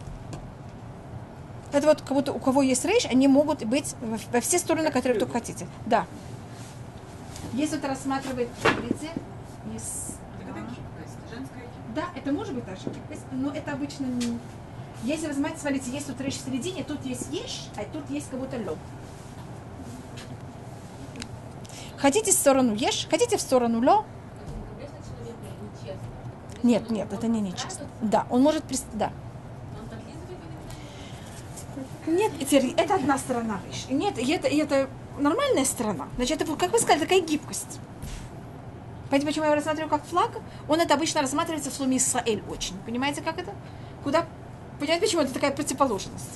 Это вот как будто у кого есть рейш, они могут быть во все стороны, которые вы только хотите. Да. Если это рассматривает, смотрите, есть... Так это гибкость, женская гибкость. Да, это может быть даже гибкость, но это обычно не... Если вы знаете, смотрите, есть тут рейш в середине, тут есть еш, а тут есть как будто лед. Хотите в сторону еш, хотите в сторону ло? Нет, нет, это не нечестно. Да, он может... Прис... Да. Нет, это одна сторона рейш. Нет, и это, и это нормальная сторона. Значит, это, как вы сказали, такая гибкость. Понимаете, почему я его рассматриваю как флаг? Он это обычно рассматривается в сломе Исраэль очень. Понимаете, как это? Куда? Понимаете, почему это такая противоположность?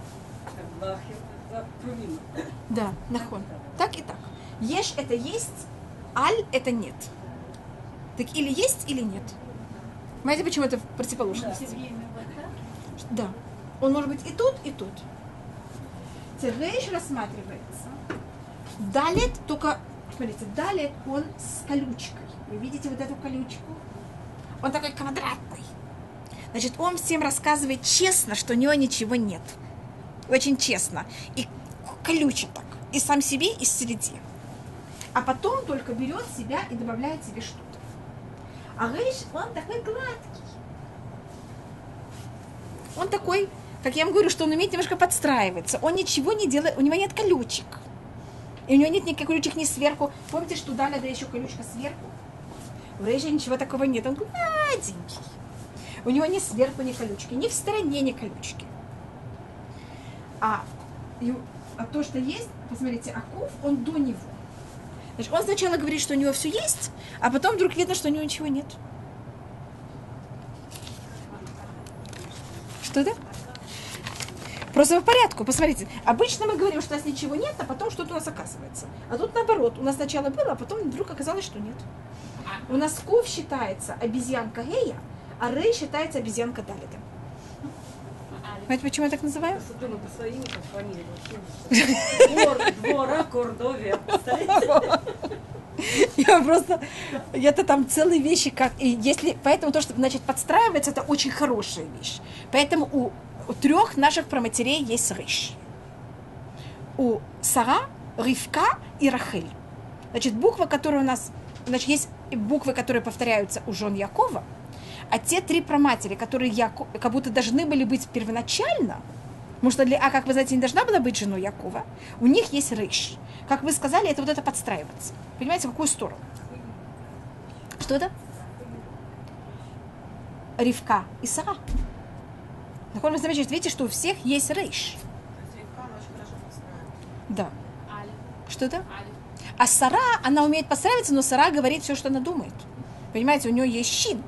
Да, нахон. Так и так. Еш это есть, аль это нет. Так или есть, или нет. Понимаете, почему это противоположность? Да. Он может быть и тут, и тут. Рейш рассматривается. Далит, только, смотрите, далит он с колючкой. Вы видите вот эту колючку? Он такой квадратный. Значит, он всем рассказывает честно, что у него ничего нет. Очень честно. И колючий так. И сам себе, и среди. А потом только берет себя и добавляет себе что-то. А рейш, он такой гладкий. Он такой, как я вам говорю, что он умеет немножко подстраиваться. Он ничего не делает, у него нет колючек. И у него нет никаких колючек ни сверху. Помните, что у Далида еще колючка сверху? У Рейша ничего такого нет. Он гладенький. У него ни сверху, ни колючки, ни в стороне, ни колючки. А, и, а то, что есть, посмотрите, Аков, он до него. Значит, он сначала говорит, что у него все есть, а потом вдруг видно, что у него ничего нет. Что это? Просто по порядку, посмотрите. Обычно мы говорим, что у нас ничего нет, а потом что-то у нас оказывается. А тут наоборот, у нас сначала было, а потом вдруг оказалось, что нет. У нас Ков считается обезьянка Гея, а Рей считается обезьянка Далида. Знаете, почему я так называю? Думаю, по своей имени, по фамилии вообще. Двор, двора, Кордовия. Я просто, это там целые вещи, как, и если, поэтому то, что, значит, подстраивается, это очень хорошая вещь. Поэтому у, у трех наших праматерей есть Риш. У Сара, Ривка и Рахель. Значит, буква, которая у нас, значит, есть буквы, которые повторяются у жен Якова, а те три праматери, которые Яко, как будто должны были быть первоначально, потому что для А, как вы знаете, не должна была быть женой Якова, у них есть Риш. Как вы сказали, это вот это подстраиваться. Понимаете, в какую сторону? Что это? Ривка и Сара. Так он замечает, видите, что у всех есть Риш. Да. Что это? А Сара, она умеет подстраиваться, но Сара говорит все, что она думает. Понимаете, у нее есть щин.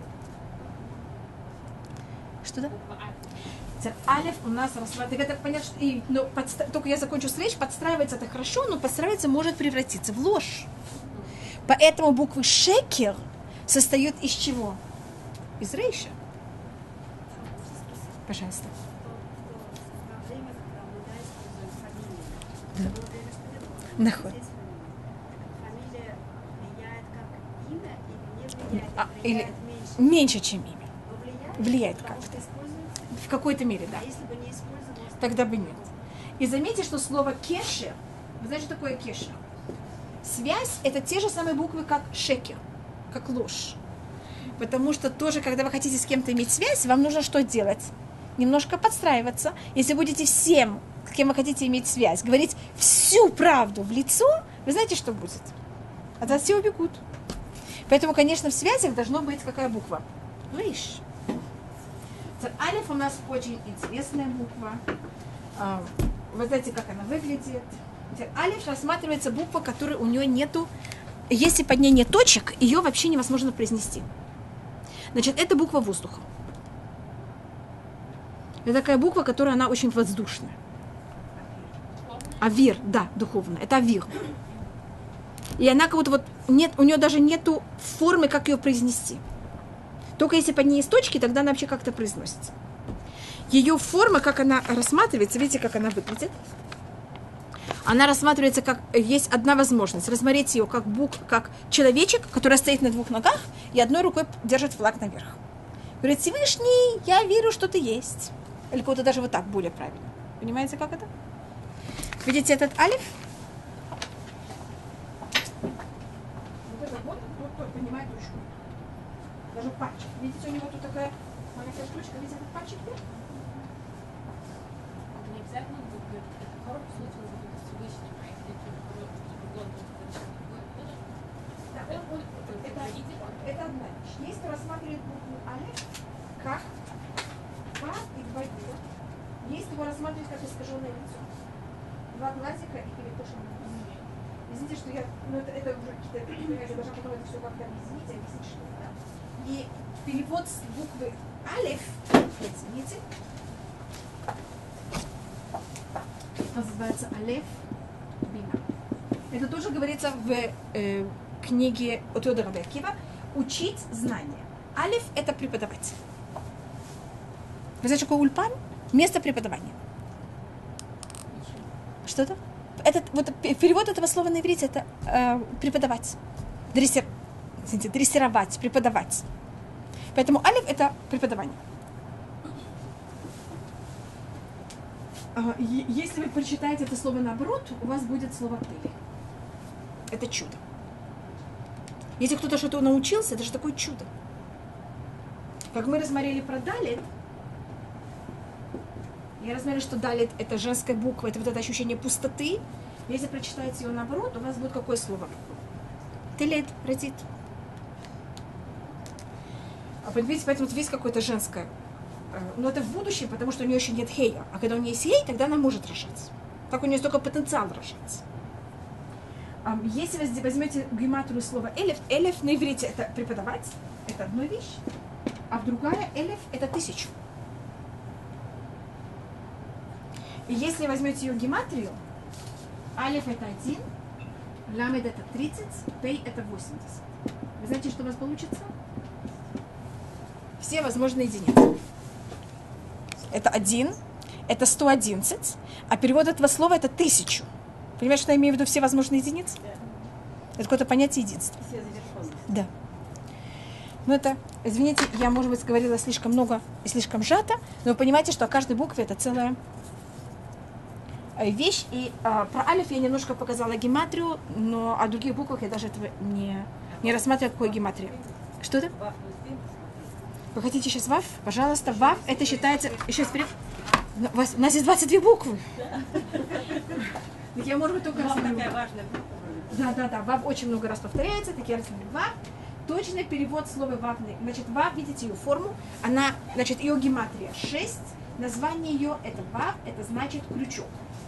Что это? Алиф у нас рассматривается. Это понятно, что и, но подстра... только я закончу с речь, подстраивается это хорошо, но подстраиваться может превратиться в ложь. Поэтому буквы шекер состоят из чего? Из рейша. Пожалуйста. Да. Наход. Фамилия влияет как имя или не влияет? А, влияет или меньше? меньше, чем имя. Но влияет? Влияет Потому как-то. что используется? В какой-то мере, да. А если бы не использовалось? Тогда бы нет. И заметьте, что слово кешер, вы знаете, что такое кешер? Связь – это те же самые буквы, как шекер, как ложь. Потому что тоже, когда вы хотите с кем-то иметь связь, вам нужно что делать? Немножко подстраиваться. Если будете всем, с кем вы хотите иметь связь, говорить всю правду в лицо, вы знаете, что будет? От вас все убегут. Поэтому, конечно, в связях должно быть какая буква? Риш. Алиф у нас очень интересная буква. А, вы знаете, как она выглядит. Алиф рассматривается буква, которой у нее нету, если под ней нет точек, ее вообще невозможно произнести. Значит, это буква воздуха. Это такая буква, которая она очень воздушная. Авир, да, духовная. Это авир. И она как будто вот нет, у нее даже нету формы, как ее произнести. Только если под ней есть точки, тогда она вообще как-то произносится. Ее форма, как она рассматривается, видите, как она выглядит? Она рассматривается как есть одна возможность рассмотреть ее как бук, как человечек, который стоит на двух ногах и одной рукой держит флаг наверх. Говорит, Всевышний, я верю, что ты есть. Или кого-то даже вот так более правильно. Понимаете, как это? Видите этот алиф? Вот это вот, вот тот понимает ручку. Даже пальчик. Видите, у него тут такая маленькая штучка. Видите этот пальчик? Это не обязательно будет это коробка случилось будет Всевышним, а если это коробка другой, то это Да, он, он, это, это одна вещь. Есть, кто рассматривает букву алиф как ба и два ю. Есть, его рассматривать как искаженное лицо. Два глазика и перекошенное лицо. Извините, что я, ну это, это уже какие-то, я должна потом это все как-то объяснить, объяснить, что это. И перевод с буквы алиф, извините, называется алеф бина. Это тоже говорится в э, книге от Теодора бен Акива «Учить знания». Алиф – это преподавать. Вы знаете, что такое ульпан? Место преподавания. Что это? Этот, вот, перевод этого слова на иврите – это э, преподавать. Дрессир, извините, дрессировать, преподавать. Поэтому алиф – это преподавание. Если вы прочитаете это слово наоборот, у вас будет слово «пыль». Это чудо. Если кто-то что-то научился, это же такое чудо. Как мы рассмотрели про далит, я рассмотрела, что далит – это женская буква, это вот это ощущение пустоты, Если прочитаете ее наоборот, у вас будет какое слово? Телед, родит. А видите, поэтому здесь какое-то женское. Но это в будущем, потому что у нее еще нет хея. А когда у нее есть хей, тогда она может рожать. Так у нее есть только потенциал рожать. Если вы возьмете гематрию слова элеф, элеф на иврите это преподавать, это одна вещь, а другая элеф это тысячу. И если возьмете ее гематрию, алеф это один, ламед это тридцать, пей это восемьдесят. Вы знаете, что у вас получится? Все возможные единицы. Это один, это сто одиннадцать, а перевод этого слова это тысячу. Понимаете, что я имею в виду все возможные единицы? Да. Это какое-то понятие единства. Все завершенности. Да. Ну это, извините, я, может быть, говорила слишком много и слишком сжато, но вы понимаете, что о каждой букве это целая вещь. И а, про алиф я немножко показала гематрию, но о других буквах я даже этого не, не рассматриваю, какой гематрия. Что это? Вы хотите сейчас вав? Пожалуйста, вав, это считается... Еще вперед. У вас- у нас есть двадцать две буквы. Я, может быть, только раз говорю. Такая важная буква. Да, да, да. Вав очень много раз повторяется. Так я рассмотрю. Вав. Точный перевод слова вав. Значит, вав, видите ее форму. Она, значит, ее гематрия шесть. Название ее это вав. Это значит крючок.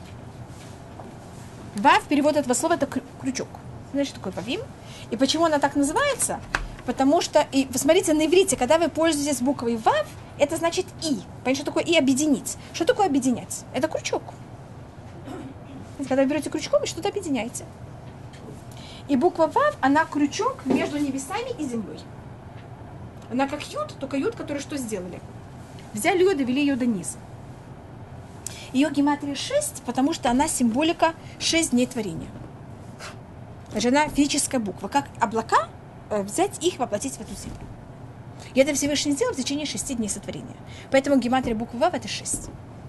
Вав, перевод этого слова, это крю- крючок. Значит, такой вавим. И почему она так называется? Потому что, и посмотрите на иврите, когда вы пользуетесь буквой вав, это значит и. Понимаете, что такое и объединить? Что такое объединять? Это крючок. Когда вы берете крючком и что-то объединяете. И буква вав, она крючок между небесами и землей. Она как ют, только ют, который что сделали? Взяли ее, довели ее до низа. Ее гематрия шесть, потому что она символика шесть дней творения. Значит, она физическая буква. Как облака, взять их, воплотить в эту землю. И это Всевышний сделал в течение шести дней сотворения. Поэтому гематрия буквы вав это шесть.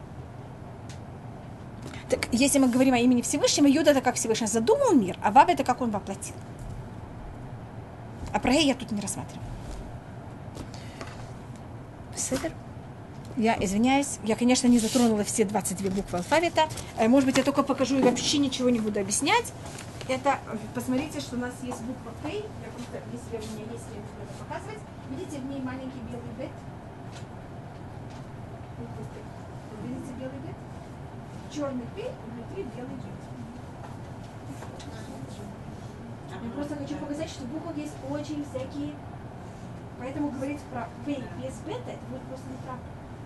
Так, если мы говорим о имени Всевышнего, Юд это как Всевышний задумал мир, а Вав это как он воплотил. А про Гей я тут не рассматриваю. Седер? Я извиняюсь, я, конечно, не затронула все двадцать две буквы алфавита. Может быть, я только покажу и вообще ничего не буду объяснять. Это, посмотрите, что у нас есть буква К. Я просто, если у меня есть время это показывать. Видите, в ней маленький белый бет. Видите белый бет? Черный П, внутри белый бет. Я просто хочу показать, что в буквах есть очень всякие. Поэтому говорить про П без бета, это будет просто неправда.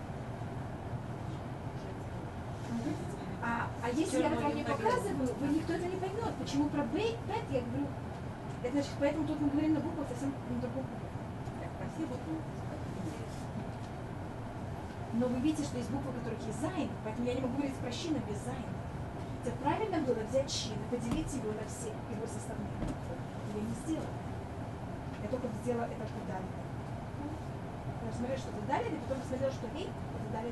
А, а если я вам не показываю, вы никто это не поймет. Почему про Б, бет, я говорю. Это значит, поэтому тут мы говорим на буквах совсем на другом. Спасибо. Но вы видите, что есть буквы, у которых есть зайн, поэтому я не могу говорить про щина без зайн. Это правильно было взять щин и поделить его на все его составные буквы. Я не сделала. Я только сделала это по дали. Я посмотрела, что это дали, и потом посмотрела, что эй, это дали.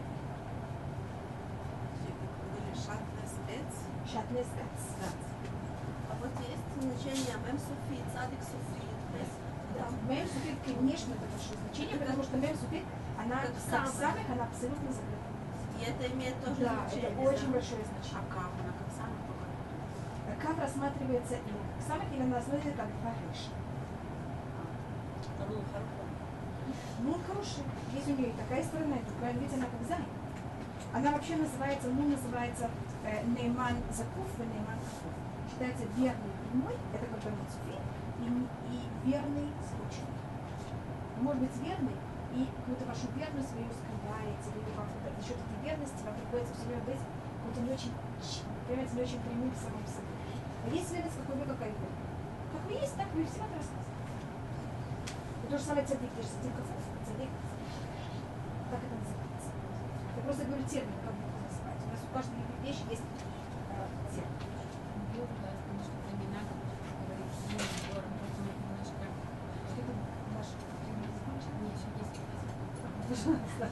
Шатнес кац. А вот есть значение мем суфит, цадик суфит. Да, мем суфит, конечно, это большое значение, потому что мем суфит, она Как как самый. самых, она абсолютно закрыта. И это имеет тоже Да, значение. это очень большое значение. А как она как самая только? Как рассматривается или как самых, или она рассматривается как фариш. Ну, хорошо. Ну, он хороший. Есть у нее и такая сторона, и другая, ведь она как зайн. Она вообще называется, ну, называется э, Нейман Закуф и Нейман Кафуф. Считается верный прямой, это как бы Мацуфи, и, и верный скучный. Может быть верный, и какую-то вашу верность вы ее скрываете, или как-то за счет этой верности вам приходится все время быть какой-то не очень, понимаете, не очень прямым в самом себе. А есть верность, какой вы, какая вы. Как вы есть, так вы всегда рассказываете. И то же самое цадик, ты же цадик Кафуф, цадик Кафуф. Так это называется. Я просто говорю термин, как будто называть. У нас у каждой вещи есть э, термин. Что это наш термин? Пожалуйста.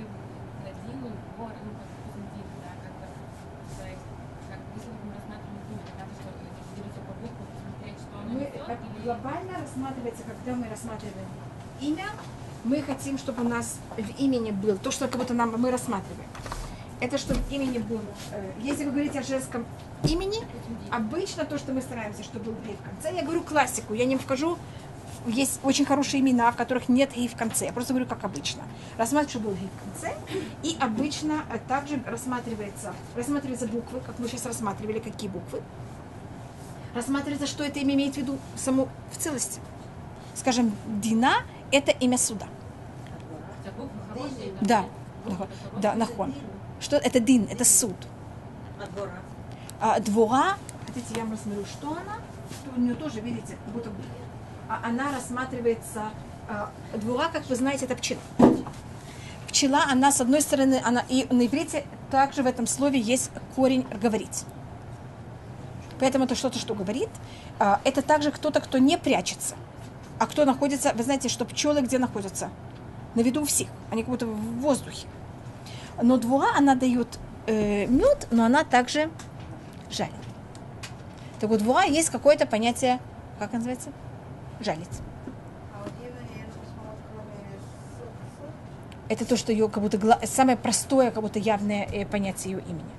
Мы, э, глобально рассматривается, когда мы рассматриваем имя, мы хотим, чтобы у нас в имени был то, что как будто нам, мы рассматриваем. это чтобы имени было. Э, если вы говорите о женском имени, обычно то, что мы стараемся, чтобы был гей в конце. Я говорю классику, я не вхожу. Есть очень хорошие имена, в которых нет гей в конце. Я просто говорю, как обычно. Рассматриваю, что был гей в конце. И обычно также рассматривается, рассматриваются буквы, как мы сейчас рассматривали, какие буквы. Рассматривается, что это имя имеет в виду само в целости. Скажем, Дина – это имя суда. Да, да, нахон. Что это Дин, это суд. А двора, хотите, я вам рассмотрю, что она, что у нее тоже, видите, как будто бы она рассматривается, двора, как вы знаете, это пчела. Пчела, она с одной стороны, она и на иврите также в этом слове есть корень говорить. Поэтому это что-то, что говорит. Это также кто-то, кто не прячется, а кто находится, вы знаете, что пчелы где находятся? На виду у всех, они как будто в воздухе. Но двора, она дает э, мед, но она также жалит. Так вот, двора есть какое-то понятие, как это называется? Жалить. Это то, что ее как будто гла... самое простое, как будто явное э, понятие ее имени.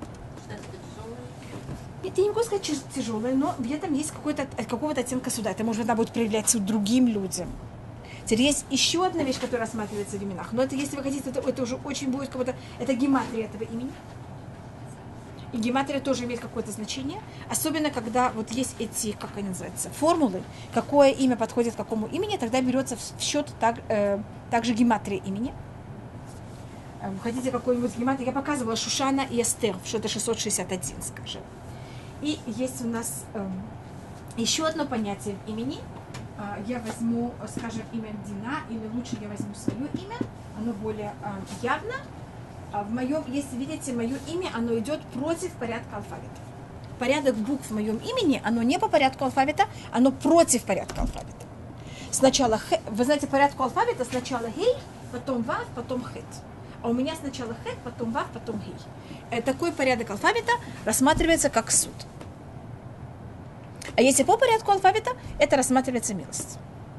Нет, я не могу сказать тяжелое, но в этом есть какой-то, какого-то оттенка суда. Это, может, она будет проявлять суд другим людям. Теперь есть еще одна вещь, которая рассматривается в именах. Но это, если вы хотите, это, это уже очень будет как будто... Это гематрия этого имени. И гематрия тоже имеет какое-то значение. Особенно, когда вот есть эти, как они называются, формулы, какое имя подходит к какому имени, тогда берется в счет так, э, также гематрия имени. Вы хотите какой-нибудь гематрии? Я показывала Шушана и Эстер, что это шестьсот шестьдесят один, скажем. И есть у нас э, еще одно понятие в имени. Э, я возьму, скажем, имя Дина, или лучше я возьму свое имя, оно более э, явно. В моем, если видите, мое имя, оно идет против порядка алфавита. Порядок букв в моем имени, оно не по порядку алфавита, оно против порядка алфавита. Сначала, х, вы знаете, порядку алфавита сначала гей, потом вав, потом хет. А у меня сначала хет, потом вав, потом гей. Такой порядок алфавита рассматривается как суд. А если по порядку алфавита, это рассматривается милость.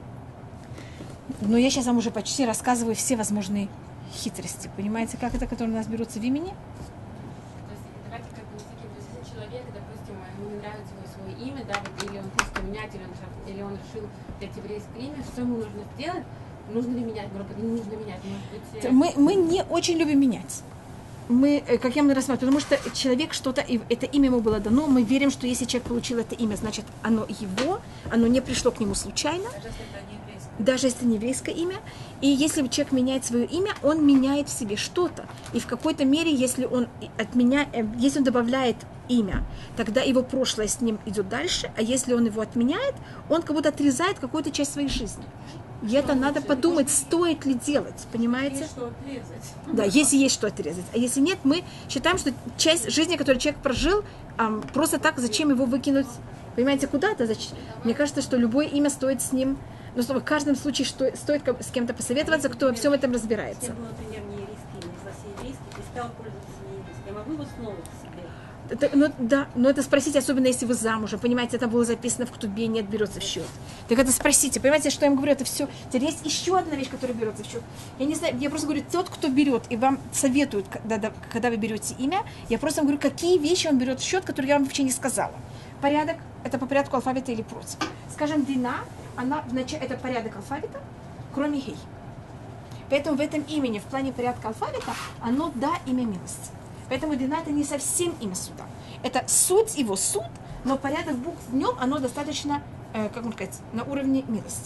Но я сейчас вам уже почти рассказываю все возможные хитрости. Понимаете, как это, которые у нас берутся в имени? То есть давайте как бы то есть если человек, допустим, ему не нравится его свое имя, да, вот, или он хочет поменять, или он, или он решил взять еврейское имя, что ему нужно сделать? Нужно ли менять? Может быть, не нужно менять. Может быть, мы, мы не очень любим менять. Мы, как я мы рассматриваю, потому что человек что-то, это имя ему было дано, мы верим, что если человек получил это имя, значит, оно его, оно не пришло к нему случайно. Даже если не еврейское имя. И если человек меняет свое имя, он меняет в себе что-то. И в какой-то мере, если он, отменя... если он добавляет имя, тогда его прошлое с ним идет дальше, а если он его отменяет, он как будто отрезает какую-то часть своей жизни. И что это надо подумать, стоит ли делать, понимаете? Есть что отрезать. Да, если есть что отрезать. А если нет, мы считаем, что часть жизни, которую человек прожил, просто так, зачем его выкинуть, понимаете, куда-то? Мне кажется, что любое имя стоит с ним. Но в каждом случае что, стоит с кем-то посоветоваться, кто во всем этом разбирается. Если был, например, не еврейский, не знаю, еврейский, перестал пользоваться нееврейским, я могу его снова к себе? Это, ну, да, но это спросите, особенно если вы замужем. Понимаете, это было записано в ктубе, нет, берется в счет. Так это спросите. Понимаете, что я им говорю, это все. Теперь есть еще одна вещь, которая берется в счет. Я не знаю, я просто говорю, тот, кто берет и вам советует, когда, когда вы берете имя, я просто вам говорю, какие вещи он берет в счет, которые я вам вообще не сказала. Порядок, это по порядку алфавита или против. Скажем, Дина, она в начале, это порядок алфавита, кроме гей. Поэтому в этом имени, в плане порядка алфавита, оно, да, имя милости. Поэтому Дина это не совсем имя суда. Это суть его суд, но порядок букв в нем, оно достаточно, э, как можно сказать, на уровне милости.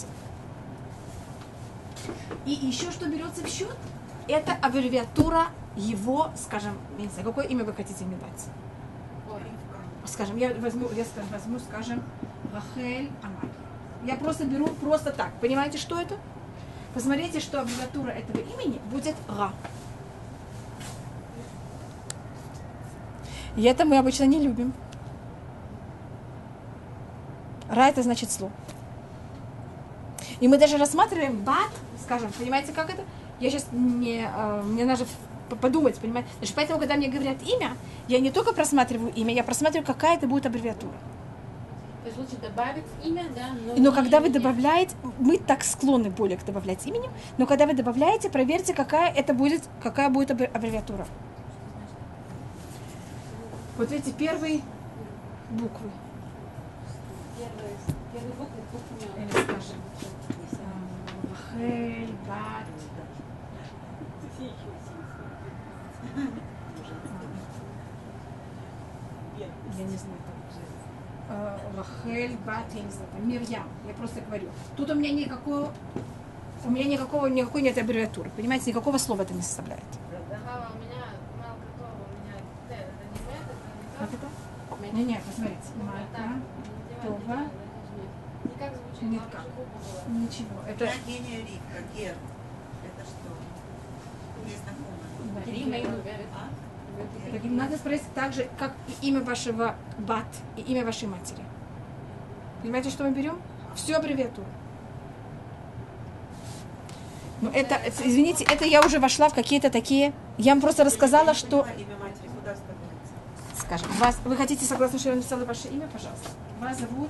И еще что берется в счет, это аббревиатура его, скажем, я не знаю, какое имя вы хотите мне дать? Скажем, я возьму, я скажем, возьму, скажем, Рахель Амаль. Я просто беру просто так. Понимаете, что это? Посмотрите, что аббревиатура этого имени будет Ра. И это мы обычно не любим. Ра это значит зло. И мы даже рассматриваем бат, скажем, понимаете, как это? Я сейчас не, э, мне надо подумать, понимаете? Значит, поэтому, когда мне говорят имя, я не только просматриваю имя, я просматриваю, какая это будет аббревиатура. То есть лучше добавить имя, да? Но, но когда вы добавляете, мы так склонны более к добавлять именем, но когда вы добавляете, проверьте, какая это будет, какая будет аббревиатура. Вот эти первые буквы. Первые, первые буквы, буквы Или скажем, Рахель, Бат. Я не знаю, как Рахель, Бат, я не знаю, там Мирьям. Я просто говорю. Тут у меня никакого, у меня никакого, никакой нет аббревиатуры. Понимаете, никакого слова это не составляет. Хава, у меня мало готово, у меня Т, это не Т, это Как не это? то. Не, не, посмотрите. Ну, Мата, так, не Това. девать, не как звучит, Никак. главное, чтобы буква была. Ничего. Это Гения Ривка, Гер. Это что? Есть знакомое. да, Рима и Гер. Нувер. А? Так, надо спросить так же, как и имя вашего бат, и имя вашей матери. Понимаете, что мы берем? Всю аббревиатуру. Ну, это, извините, это я уже вошла в какие-то такие... Я вам просто рассказала, что... Имя матери куда становится? Скажем, вас, вы хотите, согласно, что я написала ваше имя, пожалуйста? Вас зовут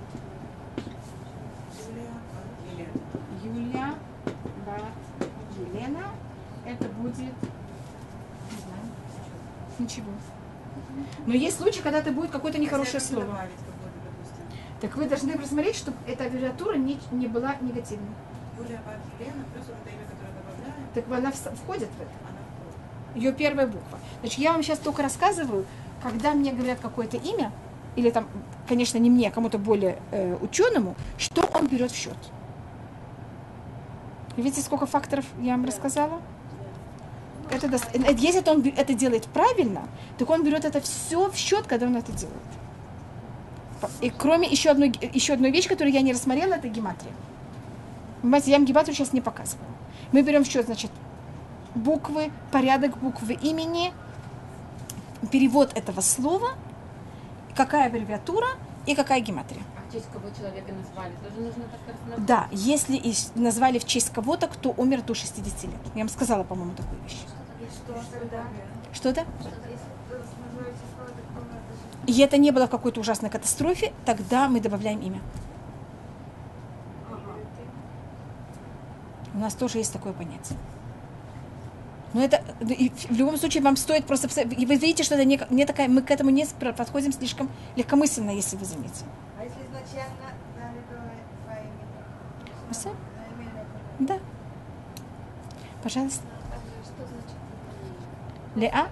Юлия. Елена. Юлия, бат, Елена. Это будет... Не знаю. Ничего. Но есть случаи, когда это будет какое-то нехорошее Если слово. добавить какое-то, допустим, Так вы должны просмотреть, чтобы эта аббревиатура не, не была негативной. Юлия, Бат, Елена, плюс вот это имя, которое добавляем, Так она вс- входит в это. она входит. Ее первая буква. Значит, я вам сейчас только рассказываю, когда мне говорят какое-то имя, или там, конечно, не мне, а кому-то более э, ученому, что он берет в счет. Видите, сколько факторов я вам рассказала? Это, дос- э, если это он бе- это делает правильно, так он берет это все в счет, когда он это делает. И кроме еще одной, еще одной вещи, которую я не рассмотрела, это гематрия. Понимаете, я вам гематрию сейчас не показываю. Мы берем в счет, значит, буквы, порядок буквы имени, перевод этого слова, какая аббревиатура и какая гематрия. А в честь кого человека назвали? Тоже нужно так рассмотреть? Да, если и назвали в честь кого-то, кто умер до шестидесяти лет. Я вам сказала, по-моему, такую вещь. Что-то? И это не было в какой-то ужасной катастрофе, тогда мы добавляем имя. У нас тоже есть такое понятие. Но это и в любом случае вам стоит просто... И вы видите, что это не, не такая... Мы к этому не подходим слишком легкомысленно, если вы заметите. А если изначально дали по имени? Все? Да. Пожалуйста. Что значит Леа? имя,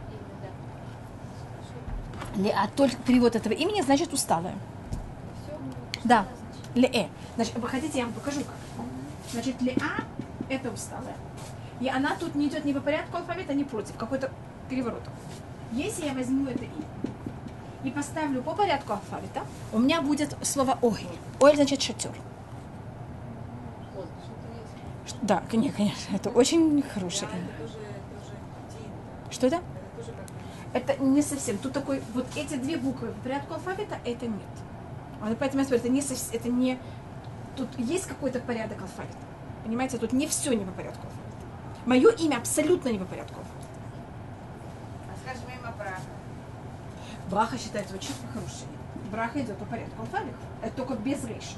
да? Леа. Только перевод этого имени значит усталая. Все, Да. Леэ. Значит, вы хотите, я вам покажу как. Значит, Леа – это усталая. И она тут не идет не по порядку алфавита, не против, какой-то переворот. Если я возьму это имя и поставлю по порядку алфавита, у меня будет слово «огель». «Огель» значит «шатер». Ш- Да, конечно, конечно, это очень хорошее Да, имя. это тоже, тоже Дин, да. Что это? Это тоже как бы Это не совсем. Тут такой, вот эти две буквы по порядку алфавита, это нет. А, Поэтому я смотрю, это не, совс- это не... Тут есть какой-то порядок алфавита. Понимаете, тут не все не по порядку алфавита. Мое имя абсолютно не по порядку алфавита. А скажем, имя Браха. Браха считается очень хорошее имя. Браха идет по порядку алфавита. Это только без рейша.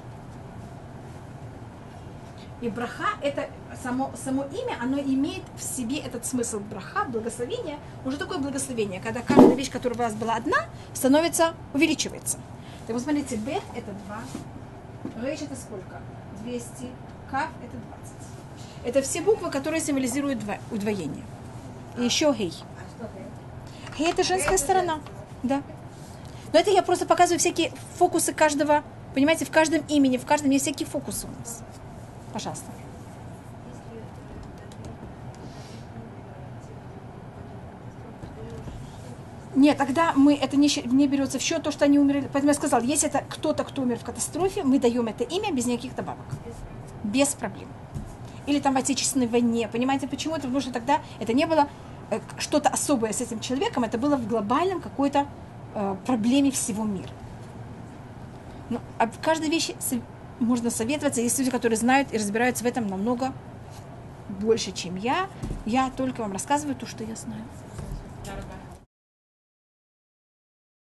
И браха, это само, само имя, оно имеет в себе этот смысл браха, благословение. Уже такое благословение, когда каждая вещь, которая у вас была одна, становится, увеличивается. Так вот смотрите, бет это два, рейш это сколько? двести, кав это двадцать. Это все буквы, которые символизируют дво- удвоение. И еще гей. А что это? Гей это женская сторона. Да. Но это я просто показываю всякие фокусы каждого, понимаете, в каждом имени, в каждом есть всякие фокусы у нас. Пожалуйста. Нет, тогда мы это не, щ- не берется в счет то, что они умерли. Поэтому я сказала, если это кто-то, кто умер в катастрофе, мы даем это имя без никаких добавок. Без проблем. Или там в Отечественной войне. Понимаете, почему это? Потому что тогда это не было э, что-то особое с этим человеком, это было в глобальном какой-то э, проблеме всего мира. Но об каждой вещи со- можно советоваться. Есть люди, которые знают и разбираются в этом намного больше, чем я. Я только вам рассказываю то, что я знаю. Дорога.